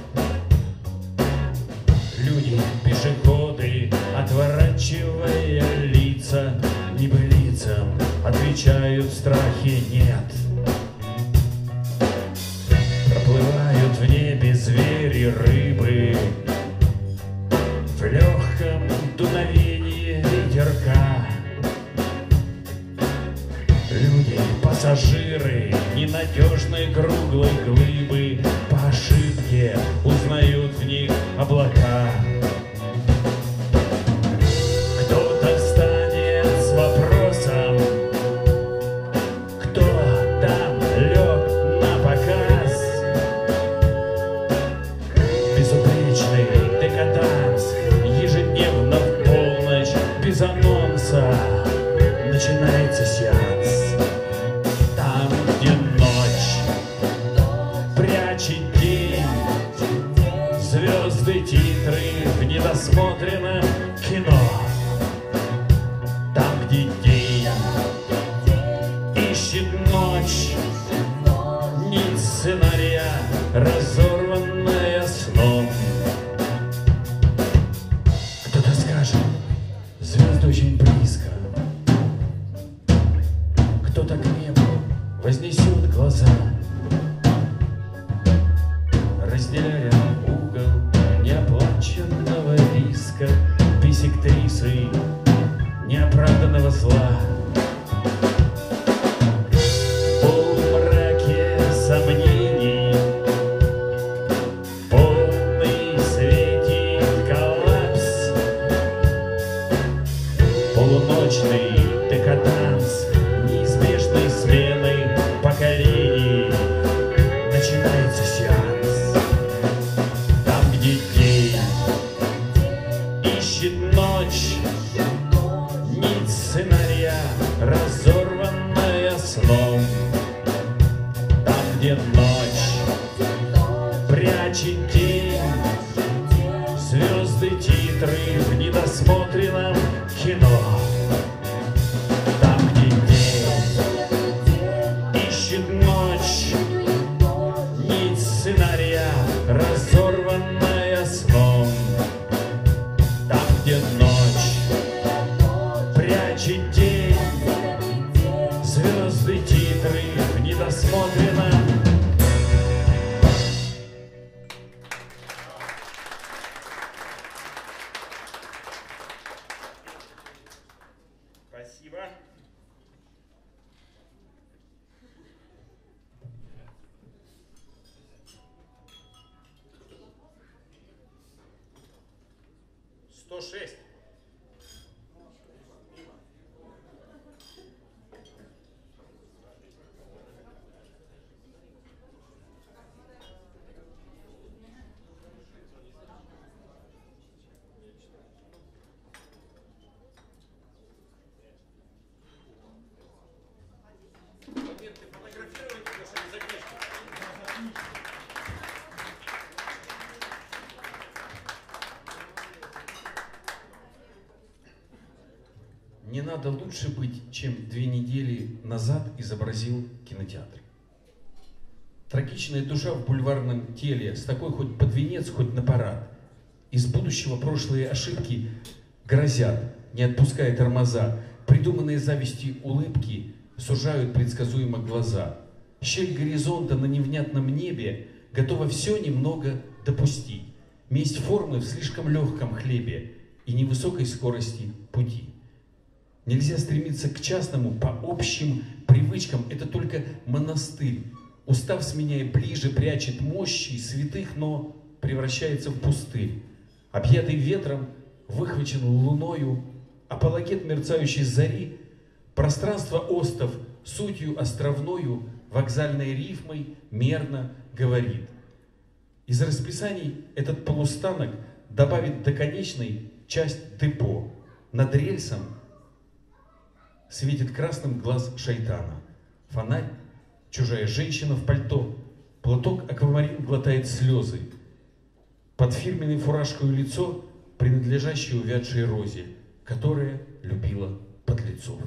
C: Люди, пешеходы, отворачивая лица, небылицам отвечают в страхе нет. Проплывают в небе звери, рыбы, в легком дуновении ветерка. Люди, пассажиры ненадежной круглой глыбы, по ошибке узнают в них облака. Кто-то встанет с вопросом, кто там лег на показ. Безупречный декаданс ежедневно в полночь без анонса. Начинается сеанс. Там, где ночь прячет день, звезды, титры в недосмотренном кино. Там, где день ищет ночь, нить сценария, разорванная сном. Кто-то скажет, звезды очень близко. Кто-то к небу вознесет глаза, разделяя угол неоплаченного риска, бисектрисы неоправданного зла. В полумраке сомнений полный светит коллапс. Полуночный декаданс неизбежной смены поколений. Начинается сеанс. Там, где день ищет ночь, нить сценария, разорванная сном. Там, где ночь прячет день, звезды, титры в недосмотренном кино. Там, где день ищет ночь, нить сценария, разорванная сном. Там, где ночь прячет день, звезды, титры в недосмотренном.
D: Спасибо. Сто шесть.
C: не надо лучше быть, чем две недели назад изобразил кинотеатр. Трагичная душа в бульварном теле, с такой хоть под венец, хоть на парад. Из будущего прошлые ошибки грозят, не отпуская тормоза. Придуманные завистью улыбки сужают предсказуемо глаза. Щель горизонта на невнятном небе готова все немного допустить. Месть формы в слишком легком хлебе и невысокой скорости пути. Нельзя стремиться к частному по общим привычкам, это только монастырь. Устав, сменяя ближе, прячет мощи святых, но превращается в пустырь. Объятый ветром, выхвачен луною, апологет мерцающей зари, пространство остов сутью островною, вокзальной рифмой мерно говорит. Из расписаний этот полустанок добавит до конечной часть депо. Над рельсом светит красным глаз шайтана. Фонарь, чужая женщина в пальто, платок аквамарин глотает слезы. Под фирменной фуражкой лицо, принадлежащее увядшей розе, которая любила подлецов.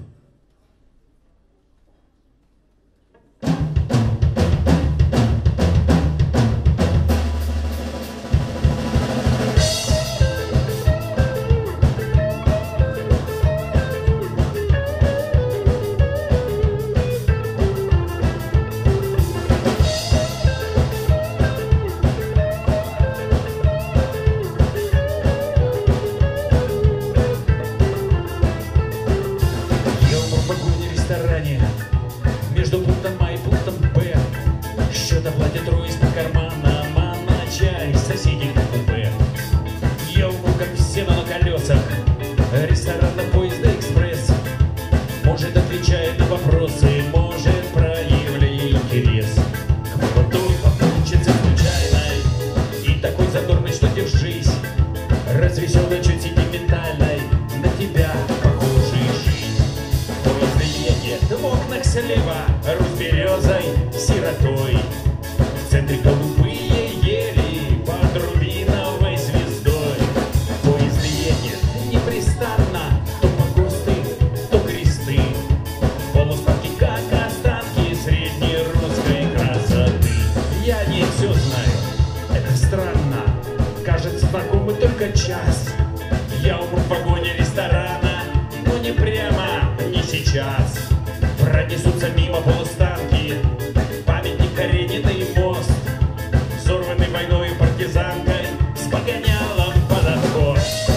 C: Между пунктом А и пунктом Б счет оплатит Руис по карманам, а на чай соседей на купе. Я уму, как все на колесах, ресторана поезда экспресс. Может, отвечает на вопросы, может, проявляя интерес. К молодой попутчице случайной и такой задорной, что держись. Развеселой, чуть сентиментальной, на тебя похожей жизнь. Поезд едет в окнах слева, Русь березой, сиротой. В центре голубые ели под рубиновой звездой. Поезд едет непрестанно, то погосты, то кресты. Полуспадки, как останки средней русской красоты. Я не все знаю, это странно, кажется знакомый только час. Я умру в вагоне ресторана, но не прямо, не сейчас. Пронесутся мимо полустанки, памятник Каренина и мост, взорванный войной и партизанкой с погонялом под отход.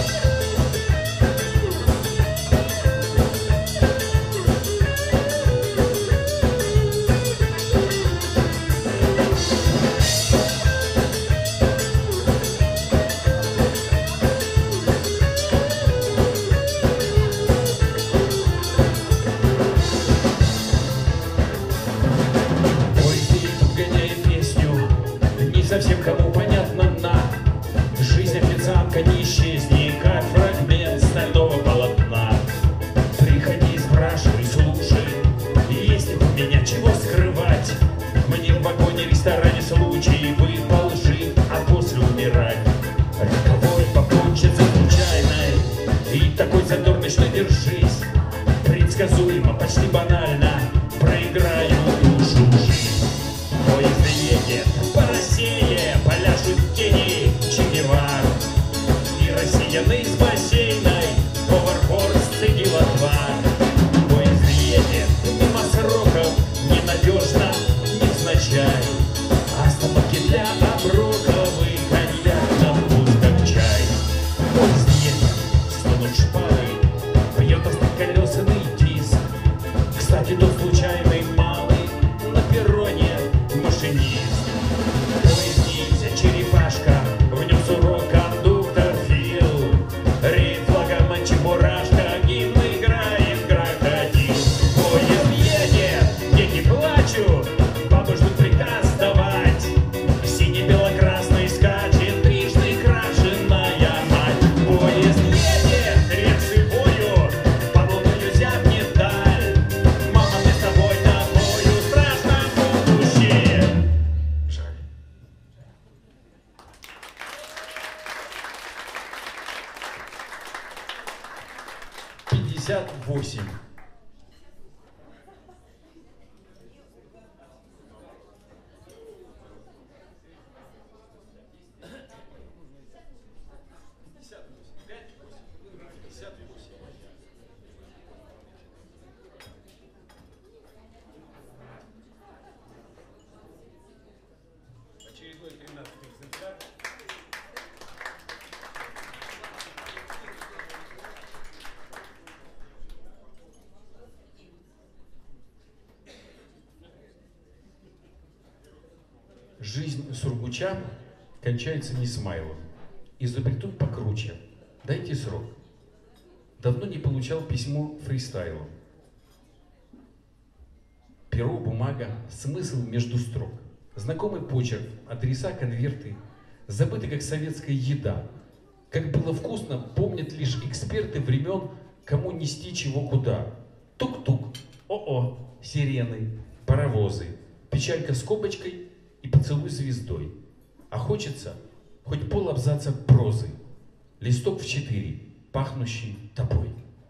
C: Совсем кому понятно на жизнь официантка не исчезни, как фрагмент стального полотна. Приходи, спрашивай, слушай, есть ли у меня чего скрывать. Мне в вагоне, ресторане случай выпал жив, а после умирать. Роковой попутчица случайной и такой задорный, что держись. Предсказуемо, почти банально проиграю душу жизнь. Поезд едет по России, пляшут тени Че Гевар. И россияны с бассейной повар Хорст цедил отвар. Поезд едет мимо сроков, ненадежно, невзначай. Остановки для оброковых, коньяк на вкус как чай. Поезд едет, стонут шпалы, бьет остроколесный диск. Кстати, тот случайный малый на перроне машинист. Поезд ниндзя, черепашка, в нем сурок кондуктор Фил. Рейд флагом Чебурашка, гимн играет крокодил. Поезд едет, дети плачут, бабы ждут приказ давать. Сине-бело-красный скачет трижды крашеная мать. Поезд едет, рельсы воют, по лунную зябнет даль. Мама вместо Жизнь сургуча кончается не смайлом. Изобретут покруче. Дайте срок. Давно не получал письмо фристайлом. Перо, бумага, смысл между строк. Знакомый почерк, адреса, конверты. Забыты, как советская еда. Как было вкусно, помнят лишь эксперты времен, кому нести чего куда. Тук-тук, о-о, сирены, паровозы, печалька с копочкой и поцелуй звездой. А хочется хоть пол абзаца прозы, листок в четыре, пахнущий тобой.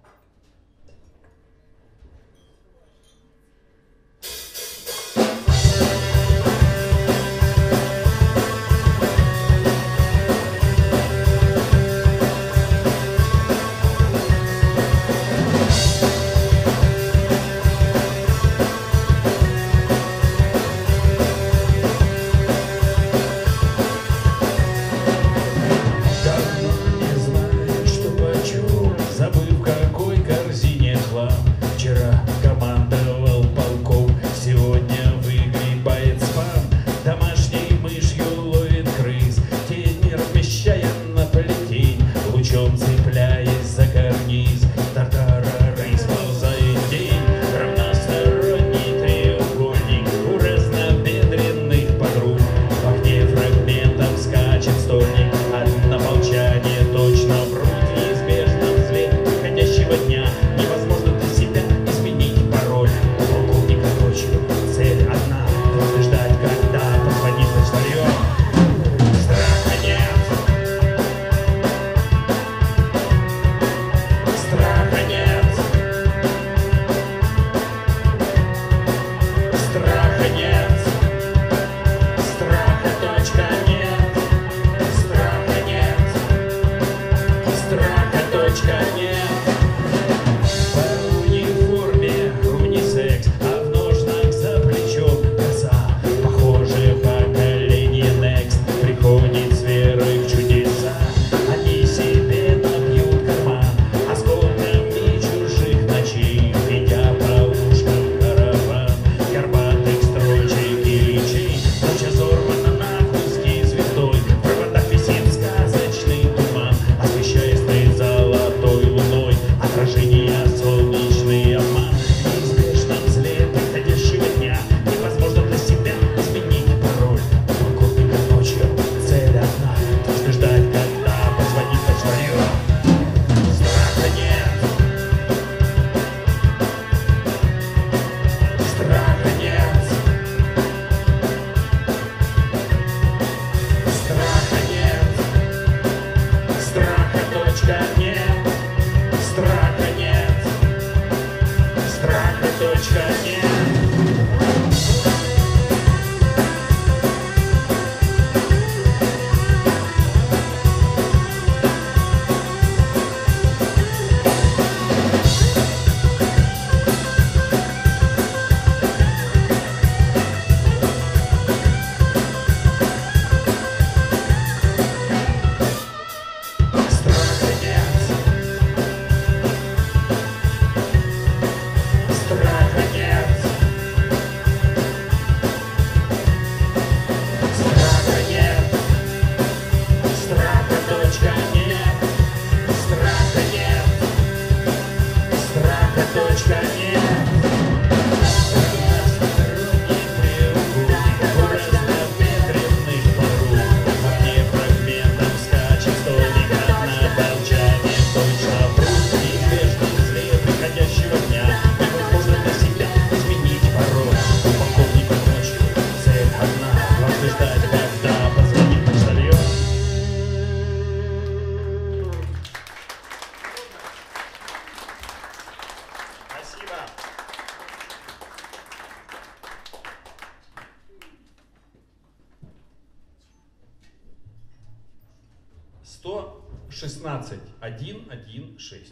C: сто шестнадцать один один шесть.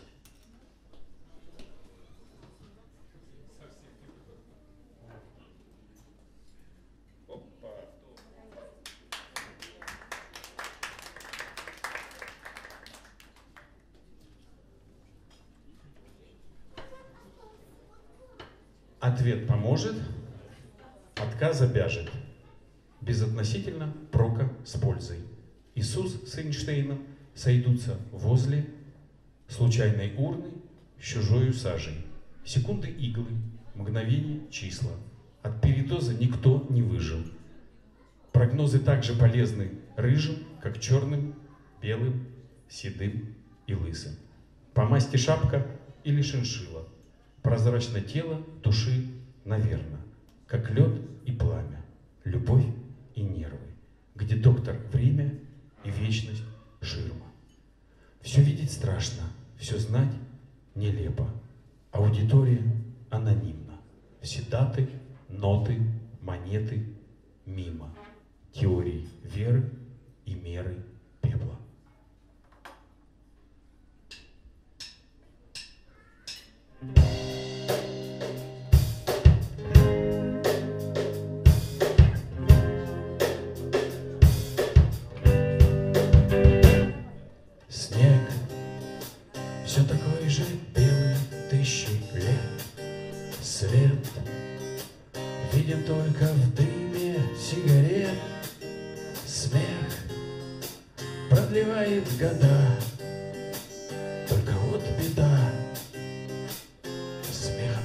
C: Ответ поможет, отказ обяжет. безотносительно прока с пользой. Иисус с Эйнштейном сойдутся возле случайной урны с чужою сажей. Секунды иглы, мгновение числа. От передоза никто не выжил. Прогнозы также полезны рыжим, как черным, белым, седым и лысым. По масти шапка или шиншилла. Прозрачно тело души, наверно, как лед и пламя, любовь и нервы, где доктор время и вечность ширма. Все видеть страшно, все знать нелепо. Аудитория анонимна. Все даты, ноты, монеты мимо. Теорий веры и меры пепла. Снег все такой же белый тысячи лет. Свет виден только в дыме сигарет. Смех продлевает года. Только вот беда, смеха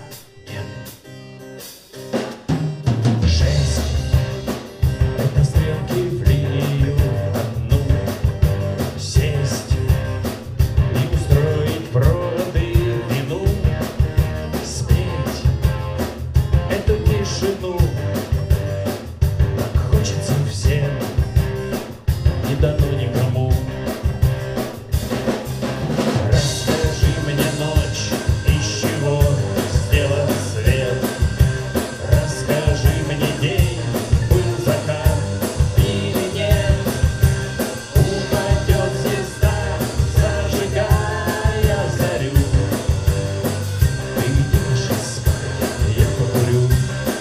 C: нет. Шесть — это стрелки в линию одну. Сесть и устроить проводы вину. Спеть эту тишину. Так хочется всем, не дано никому. Расскажи мне, ночь, из чего сделан свет. Расскажи мне, день, был закат или нет. Упадет звезда, зажигая зарю. Ты идешь спать, я покурю.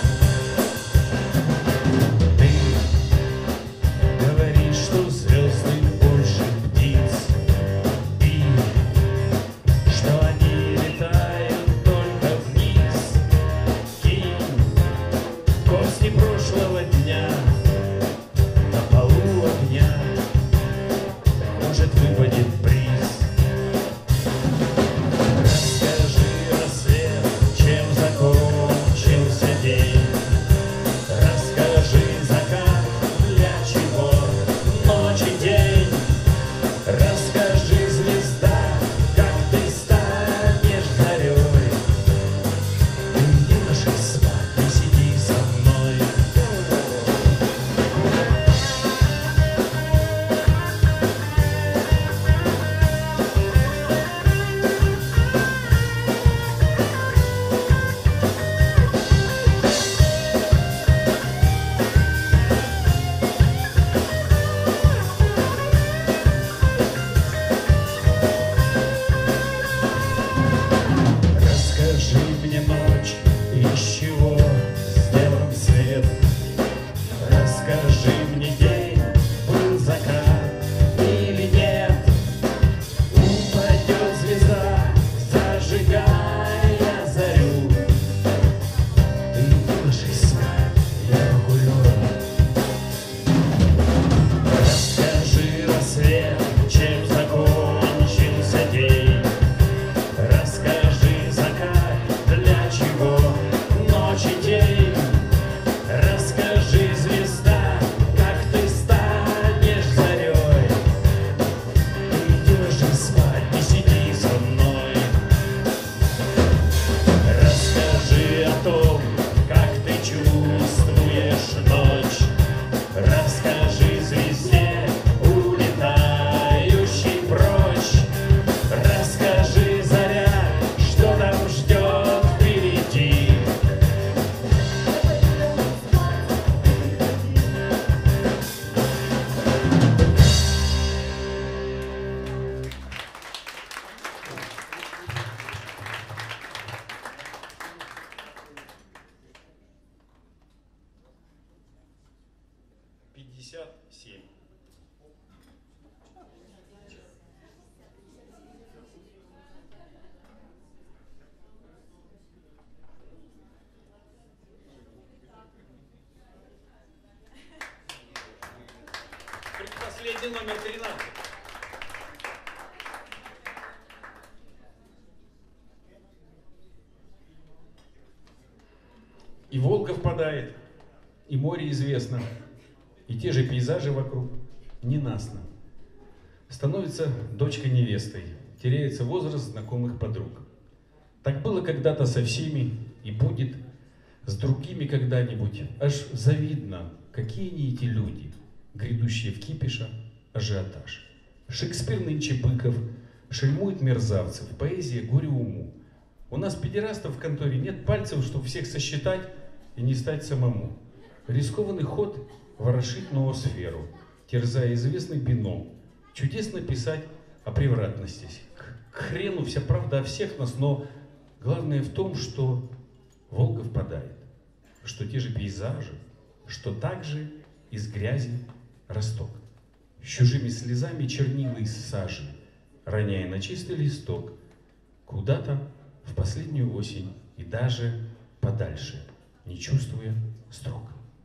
C: Ты говоришь, что звезды больше птиц, и что они летают только вниз. Кинь кости прошлого дня на полу огня, может, выпадет приз. Расскажи, рассвет, чем закончился день. Расскажи, закат, для чего ночь и день. Расскажи, звезда, как ты станешь зарей. Ты не ложись спать, не сиди со мной. Расскажи мне, ночь, из чего сделан свет. Расскажи мне, день, был закат или нет. Упадет звезда, зажигая зарю. Ты не ложись спать, я покурю. Расскажи, рассвет, чем закончился день. Расскажи, закат, для чего ночь и день. Расскажи, звезда, как ты станешь зарей. Ты не ложись спать, не сиди со мной. Расскажи о том, как ты чувствуешь ночь. Расскажи звезде, улетающей прочь. Расскажи, заря, что там ждет впереди.
D: пятьдесят семь.
A: Станции номер тринадцать.
C: И Волга впадает, и море известно, и те же пейзажи вокруг ненастно. Становится дочка невестой, теряется возраст знакомых подруг. Так было когда-то со всеми и будет с другими когда-нибудь. Аж завидно, какие они эти люди, грядущие в кипиша ажиотаж. Шекспир нынче Быков шельмует мерзавцев, поэзия горе уму. У нас педерастов в конторе нет пальцев, чтобы всех сосчитать и не стать самому. Рискованный ход ворошит ноосферу, терзая известный бином. Чудесно писать о превратности. К, к хрену вся правда о всех нас, но главное в том, что Волга впадает, что те же пейзажи, что также из грязи росток. С чужими слезами чернила из сажи, роняя на чистый листок, куда-то в последнюю осень и даже подальше, не чувствуя строк.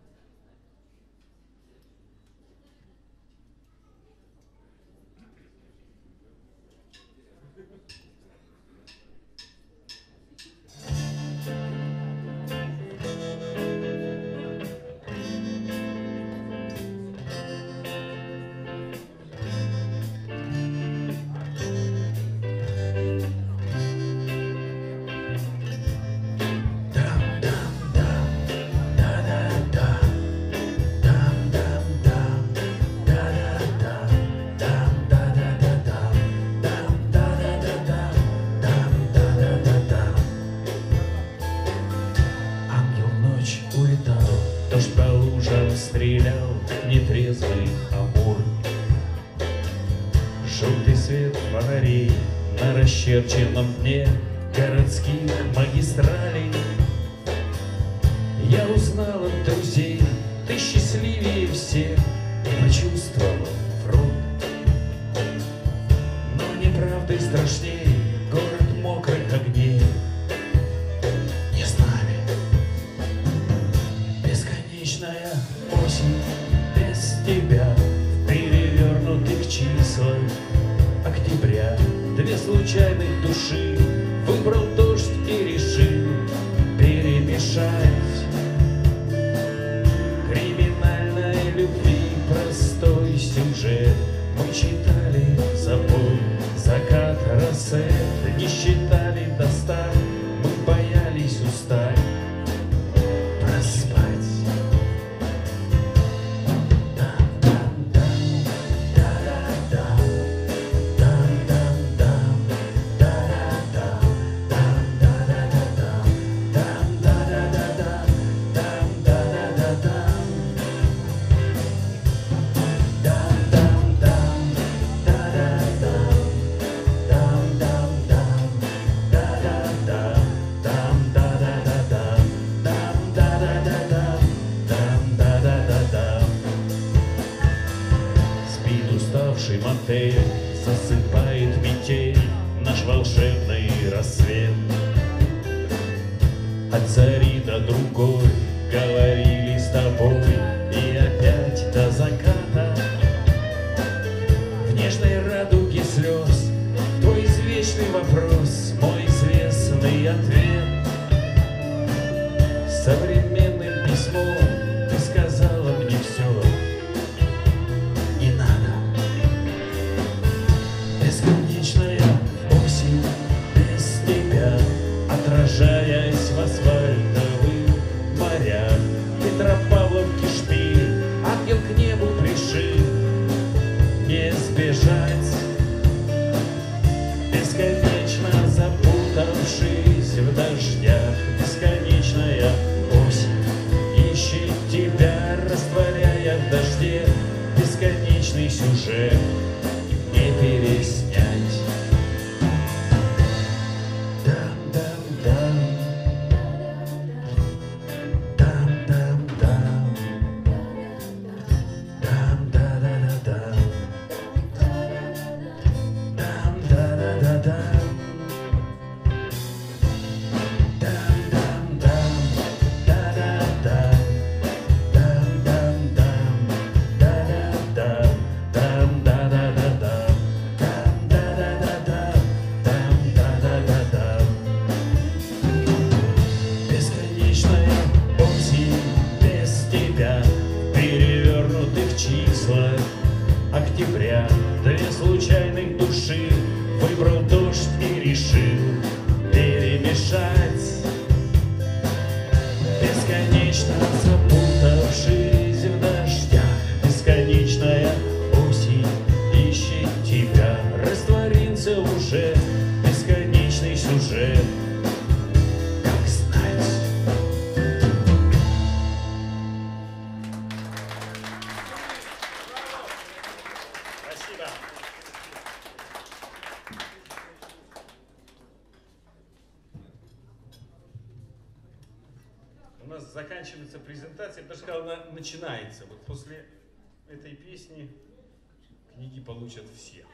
C: Стрелял нетрезвый амур. Желтый свет фонарей на расчерченном дне городских магистралей. Я узнал от друзей, ты счастливее всех, и почувствовал фронт. Но неправдой страшней город мокрых огней. Не с нами бесконечная осень без тебя, в перевернутых числах октября. Две случайных души выбрал дождь и решил перемешать криминальной любви простой сюжет. Мы читали запой, закат, рассвет, не считали до ста, мы боялись устать, проспать. Мотель засыпает метель наш волшебный рассвет. От зари до другой говорили с тобой, и опять до заката. В нежной радуге слез твой извечный вопрос, мой известный ответ. Современным письмом ты сказала мне все. Бесконечная осень без тебя, отражаясь в асфальтовых морях. Петропавловки шпиль, ангел к небу пришил, не сбежать. Бесконечно запутавшись в дождях, бесконечная осень. Вечно запутавшись в дождях, бесконечная осень ищет тебя. Растворился уже бесконечный сюжет. Как знать?
B: Спасибо.
A: У нас заканчивается презентация, я даже сказал, она начинается. Вот после этой песни книги получат все.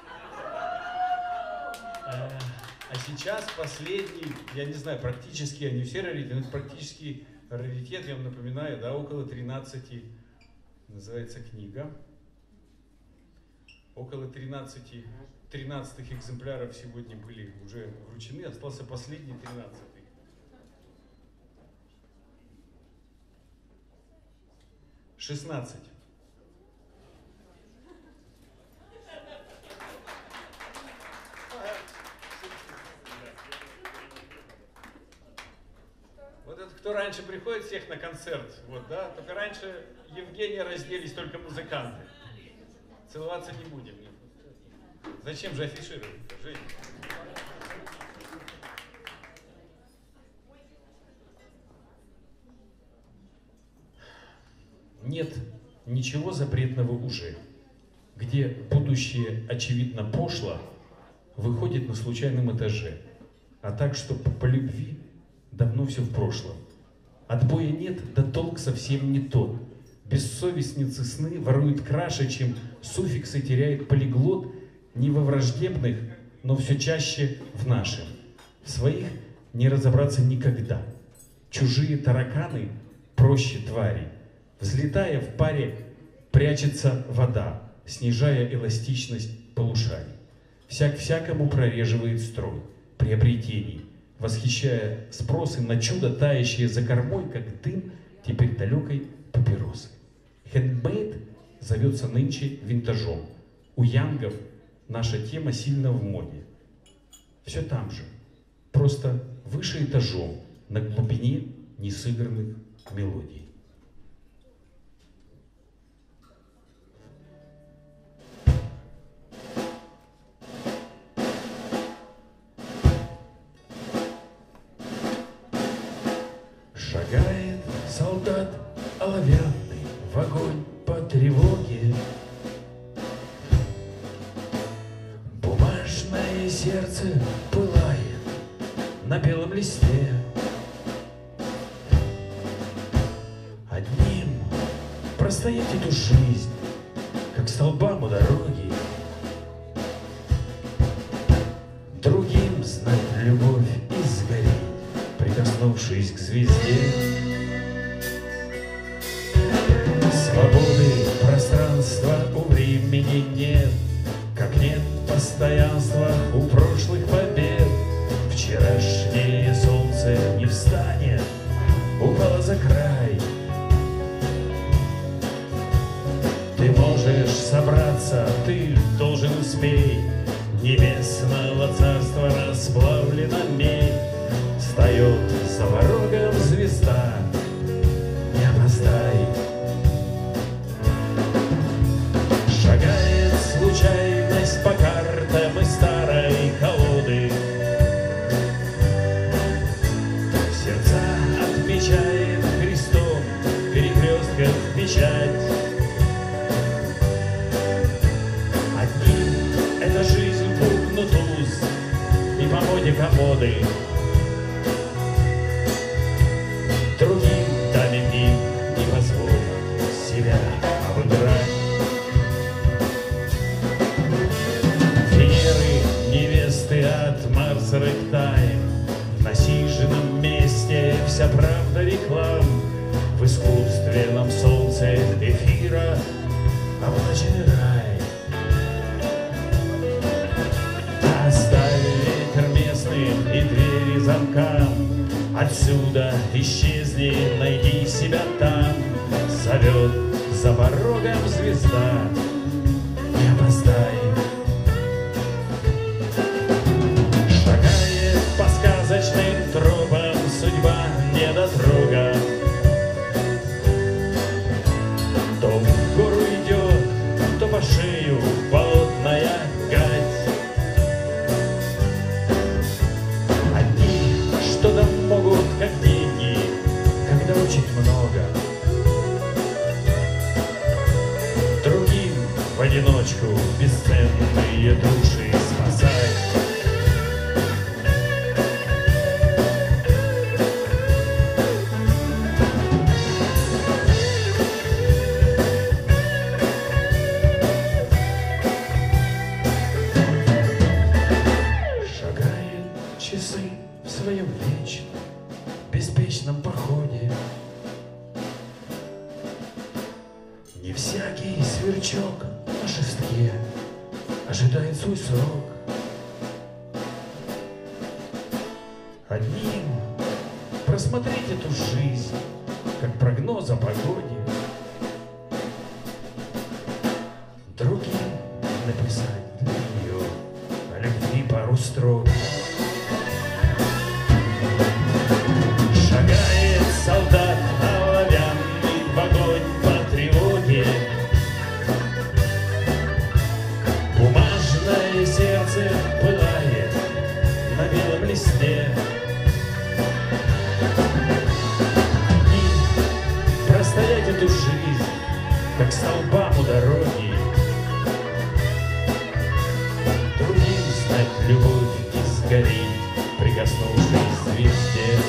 A: А, а сейчас последний, я не знаю, практически, они все раритеты, но это практически раритет, я вам напоминаю, да, около тринадцати, называется книга. Около тринадцати, тринадцатых экземпляров сегодня были уже вручены, остался последний тринадцатый. шестнадцать. Вот это кто раньше приходит всех на концерт, вот, да, только раньше Евгения разделись только музыканты. Целоваться не будем. Зачем же афишировать-то, Жень?
C: Нет ничего запретного уже, где будущее, очевидно, пошло, выходит на случайном этаже, а так, что по любви давно все в прошлом. Отбоя нет, да толк совсем не тот. Бессовестницы сны воруют краше, чем суффиксы теряет полиглот, не во враждебных, но все чаще в нашем. В своих не разобраться никогда. Чужие тараканы проще твари. Взлетая в паре, прячется вода, снижая эластичность полушарий. Всяк всякому прореживает строй приобретений, восхищая спросы на чудо, тающие за кормой, как дым теперь далекой папиросы. Хендмейд зовется нынче винтажом. У янгов наша тема сильно в моде. Все там же, просто выше этажом, на глубине несыгранных мелодий. Шагает солдат оловянный в огонь по тревоге. Бумажное сердце пылает на белом листе. Одним простоять эту жизнь, как столбам у дороги. Другим знать любовь и сгореть, прикоснувшись к звезде. Свободы пространства у времени нет, как нет постоянства у прошлых побед. Вчерашнее солнце не встанет, упало за край. Ты можешь собраться, ты должен успеть. Небесного царства расплавлена медь. Встает за порогом звезда, не опоздай. Шагает случайность по картам из старой колоды. Сердца отмечает крестом в перекрестках печать. Одним эта жизнь бухнут уз и по моде комоды. Другим даме миг не позволят себя обыграть. Венеры, невесты от Марса Рэгтайм. В насиженном месте вся правда реклам. В искусственном солнце эфира облачный рай. Оставь ветер местным и двери замкам. Отсюда исчезни, найди себя там. Зовет за порогом звезда, не опоздай. Шагает по сказочным тропам судьба недотрога. когда очень много, другим в одиночку бесценные души спасать. Часы в своем вечном, беспечном походе. Не всякий сверчок на шестке ожидает свой срок. Одним просмотреть эту жизнь, как прогноз о погоде. Другим написать для нее о любви пару строк. Солдат, оловянный в огонь по тревоге. Бумажное сердце пылает на белом листе. И простоять эту жизнь, как столбам у дороги. Другим знать любовь и сгореть, прикоснувшись к звезде.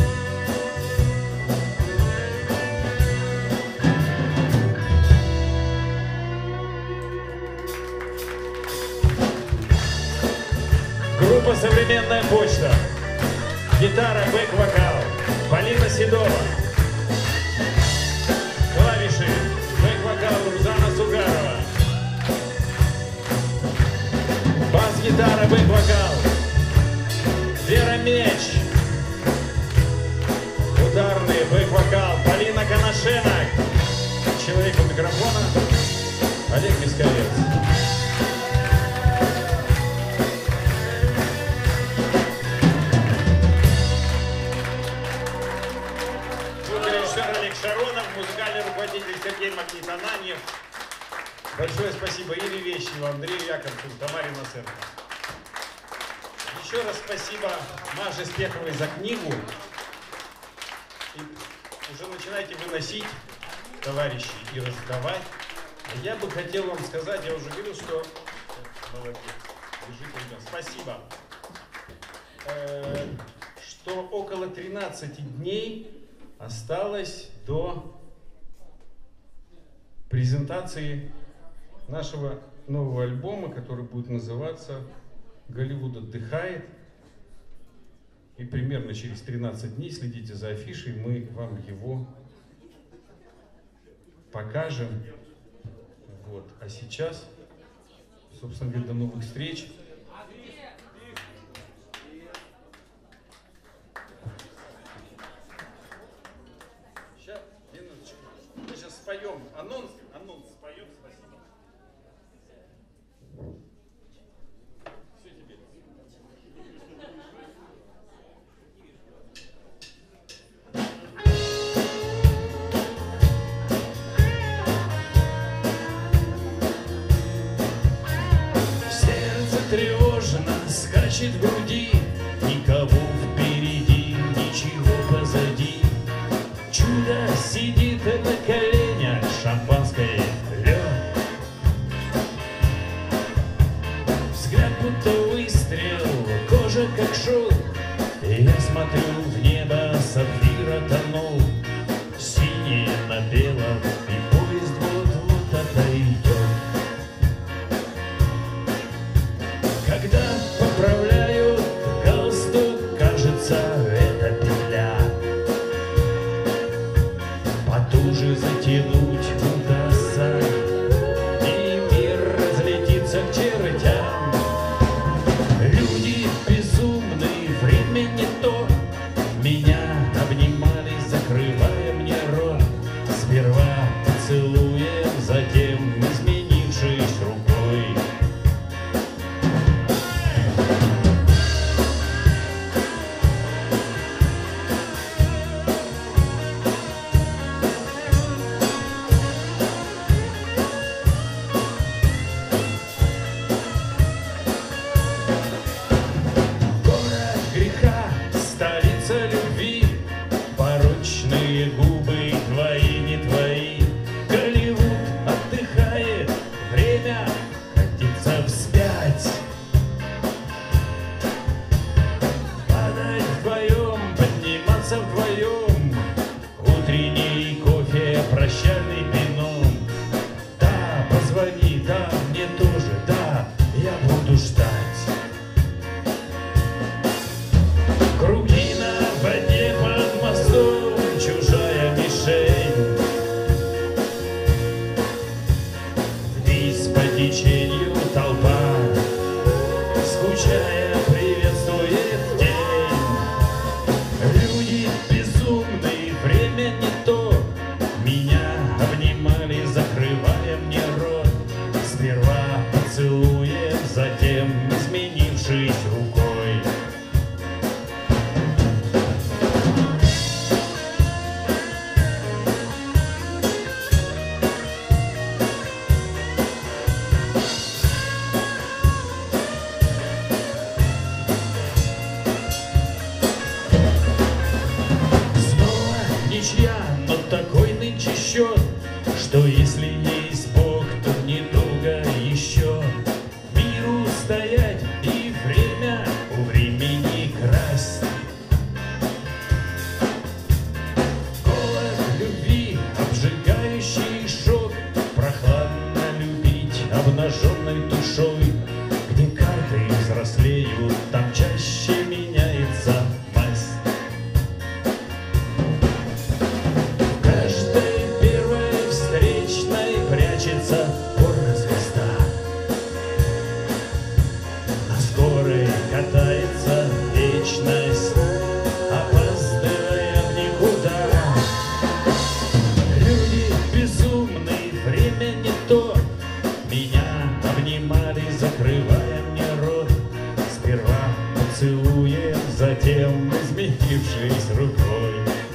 C: Группа «Современная почта». Гитара, бэк-вокал Полина Седова. Клавиши, бэк-вокал Рузана Сугарова. Бас-гитара, бэк-вокал Вера Меч. Ударный бэк-вокал Полина Коношенок. Человек у микрофона Олег Мисковец.
D: Шаронов, музыкальный руководитель Сергей Магнитонаньев. Большое спасибо Ире Вещеву, Андрею Яковлеву, Тамаре Насенко. Еще раз спасибо Маше Спеховой за книгу. И уже начинайте выносить, товарищи, и раздавать. А я бы хотел вам сказать, я уже говорил, что... Молодец. Держите, ребят. Спасибо. Э, что около тринадцати дней осталось до презентации нашего нового альбома, который будет называться «Голливуд отдыхает». И примерно через тринадцать дней, следите за афишей, мы вам его покажем. Вот. А сейчас, собственно говоря, до новых встреч. Мы сейчас споем анонс, анонс споем, спасибо. Все тебе.
C: Сердце тревожно скачет в груди, никого впереди, ничего позади. Чудо сидит на коленях, шампанское лед. Взгляд будто выстрел, кожа как шелк. И я смотрю в небо, сапфира тонул, синее на белом, и поезд вот-вот отойдет. Когда поправляю галстук, кажется, это петля. Потуже затянуть удастся, и мир разлетится к чертям. Люди безумные, время не то. Меня обнимали, закрывая мне рот. Сперва поцелуем, затем изменившись рукой. Город греха, столица любви, порочные Но такой нынче счет, что если есть Бог, то недолго еще миру стоять и время у времени красть. Голод любви, обжигающий шок, прохладно любить обнаженной душой. Где карты взрослеют, там чаще меняется масть. В каждой первой встречной прячется порнозвезда. На скорой катается вечность, опаздывая в никуда. Люди безумные, время не то. Меня обнимали, закрывая мне рот. Сперва поцелуем, затем изменившись рукой.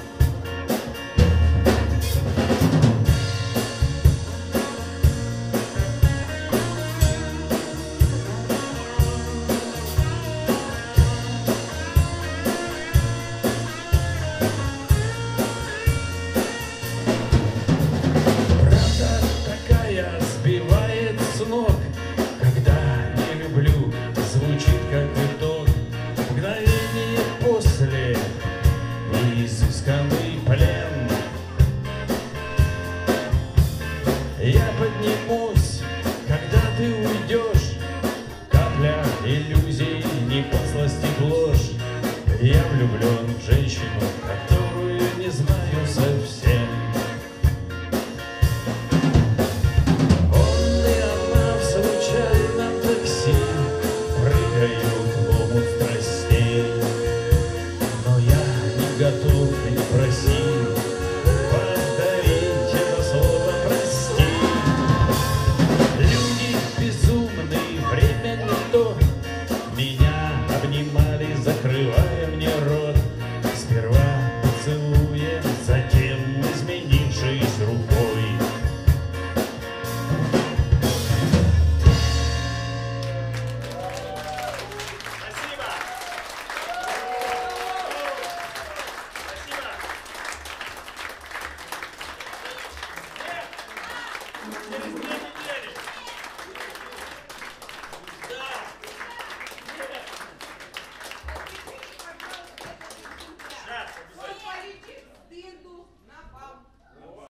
C: Правда такая сбивает с ног, когда не люблю, звучит как итог. Мгновение после и изысканный плен. Я поднимусь, когда ты уйдешь. Капля иллюзий, не пошлость и ложь. Я влюблен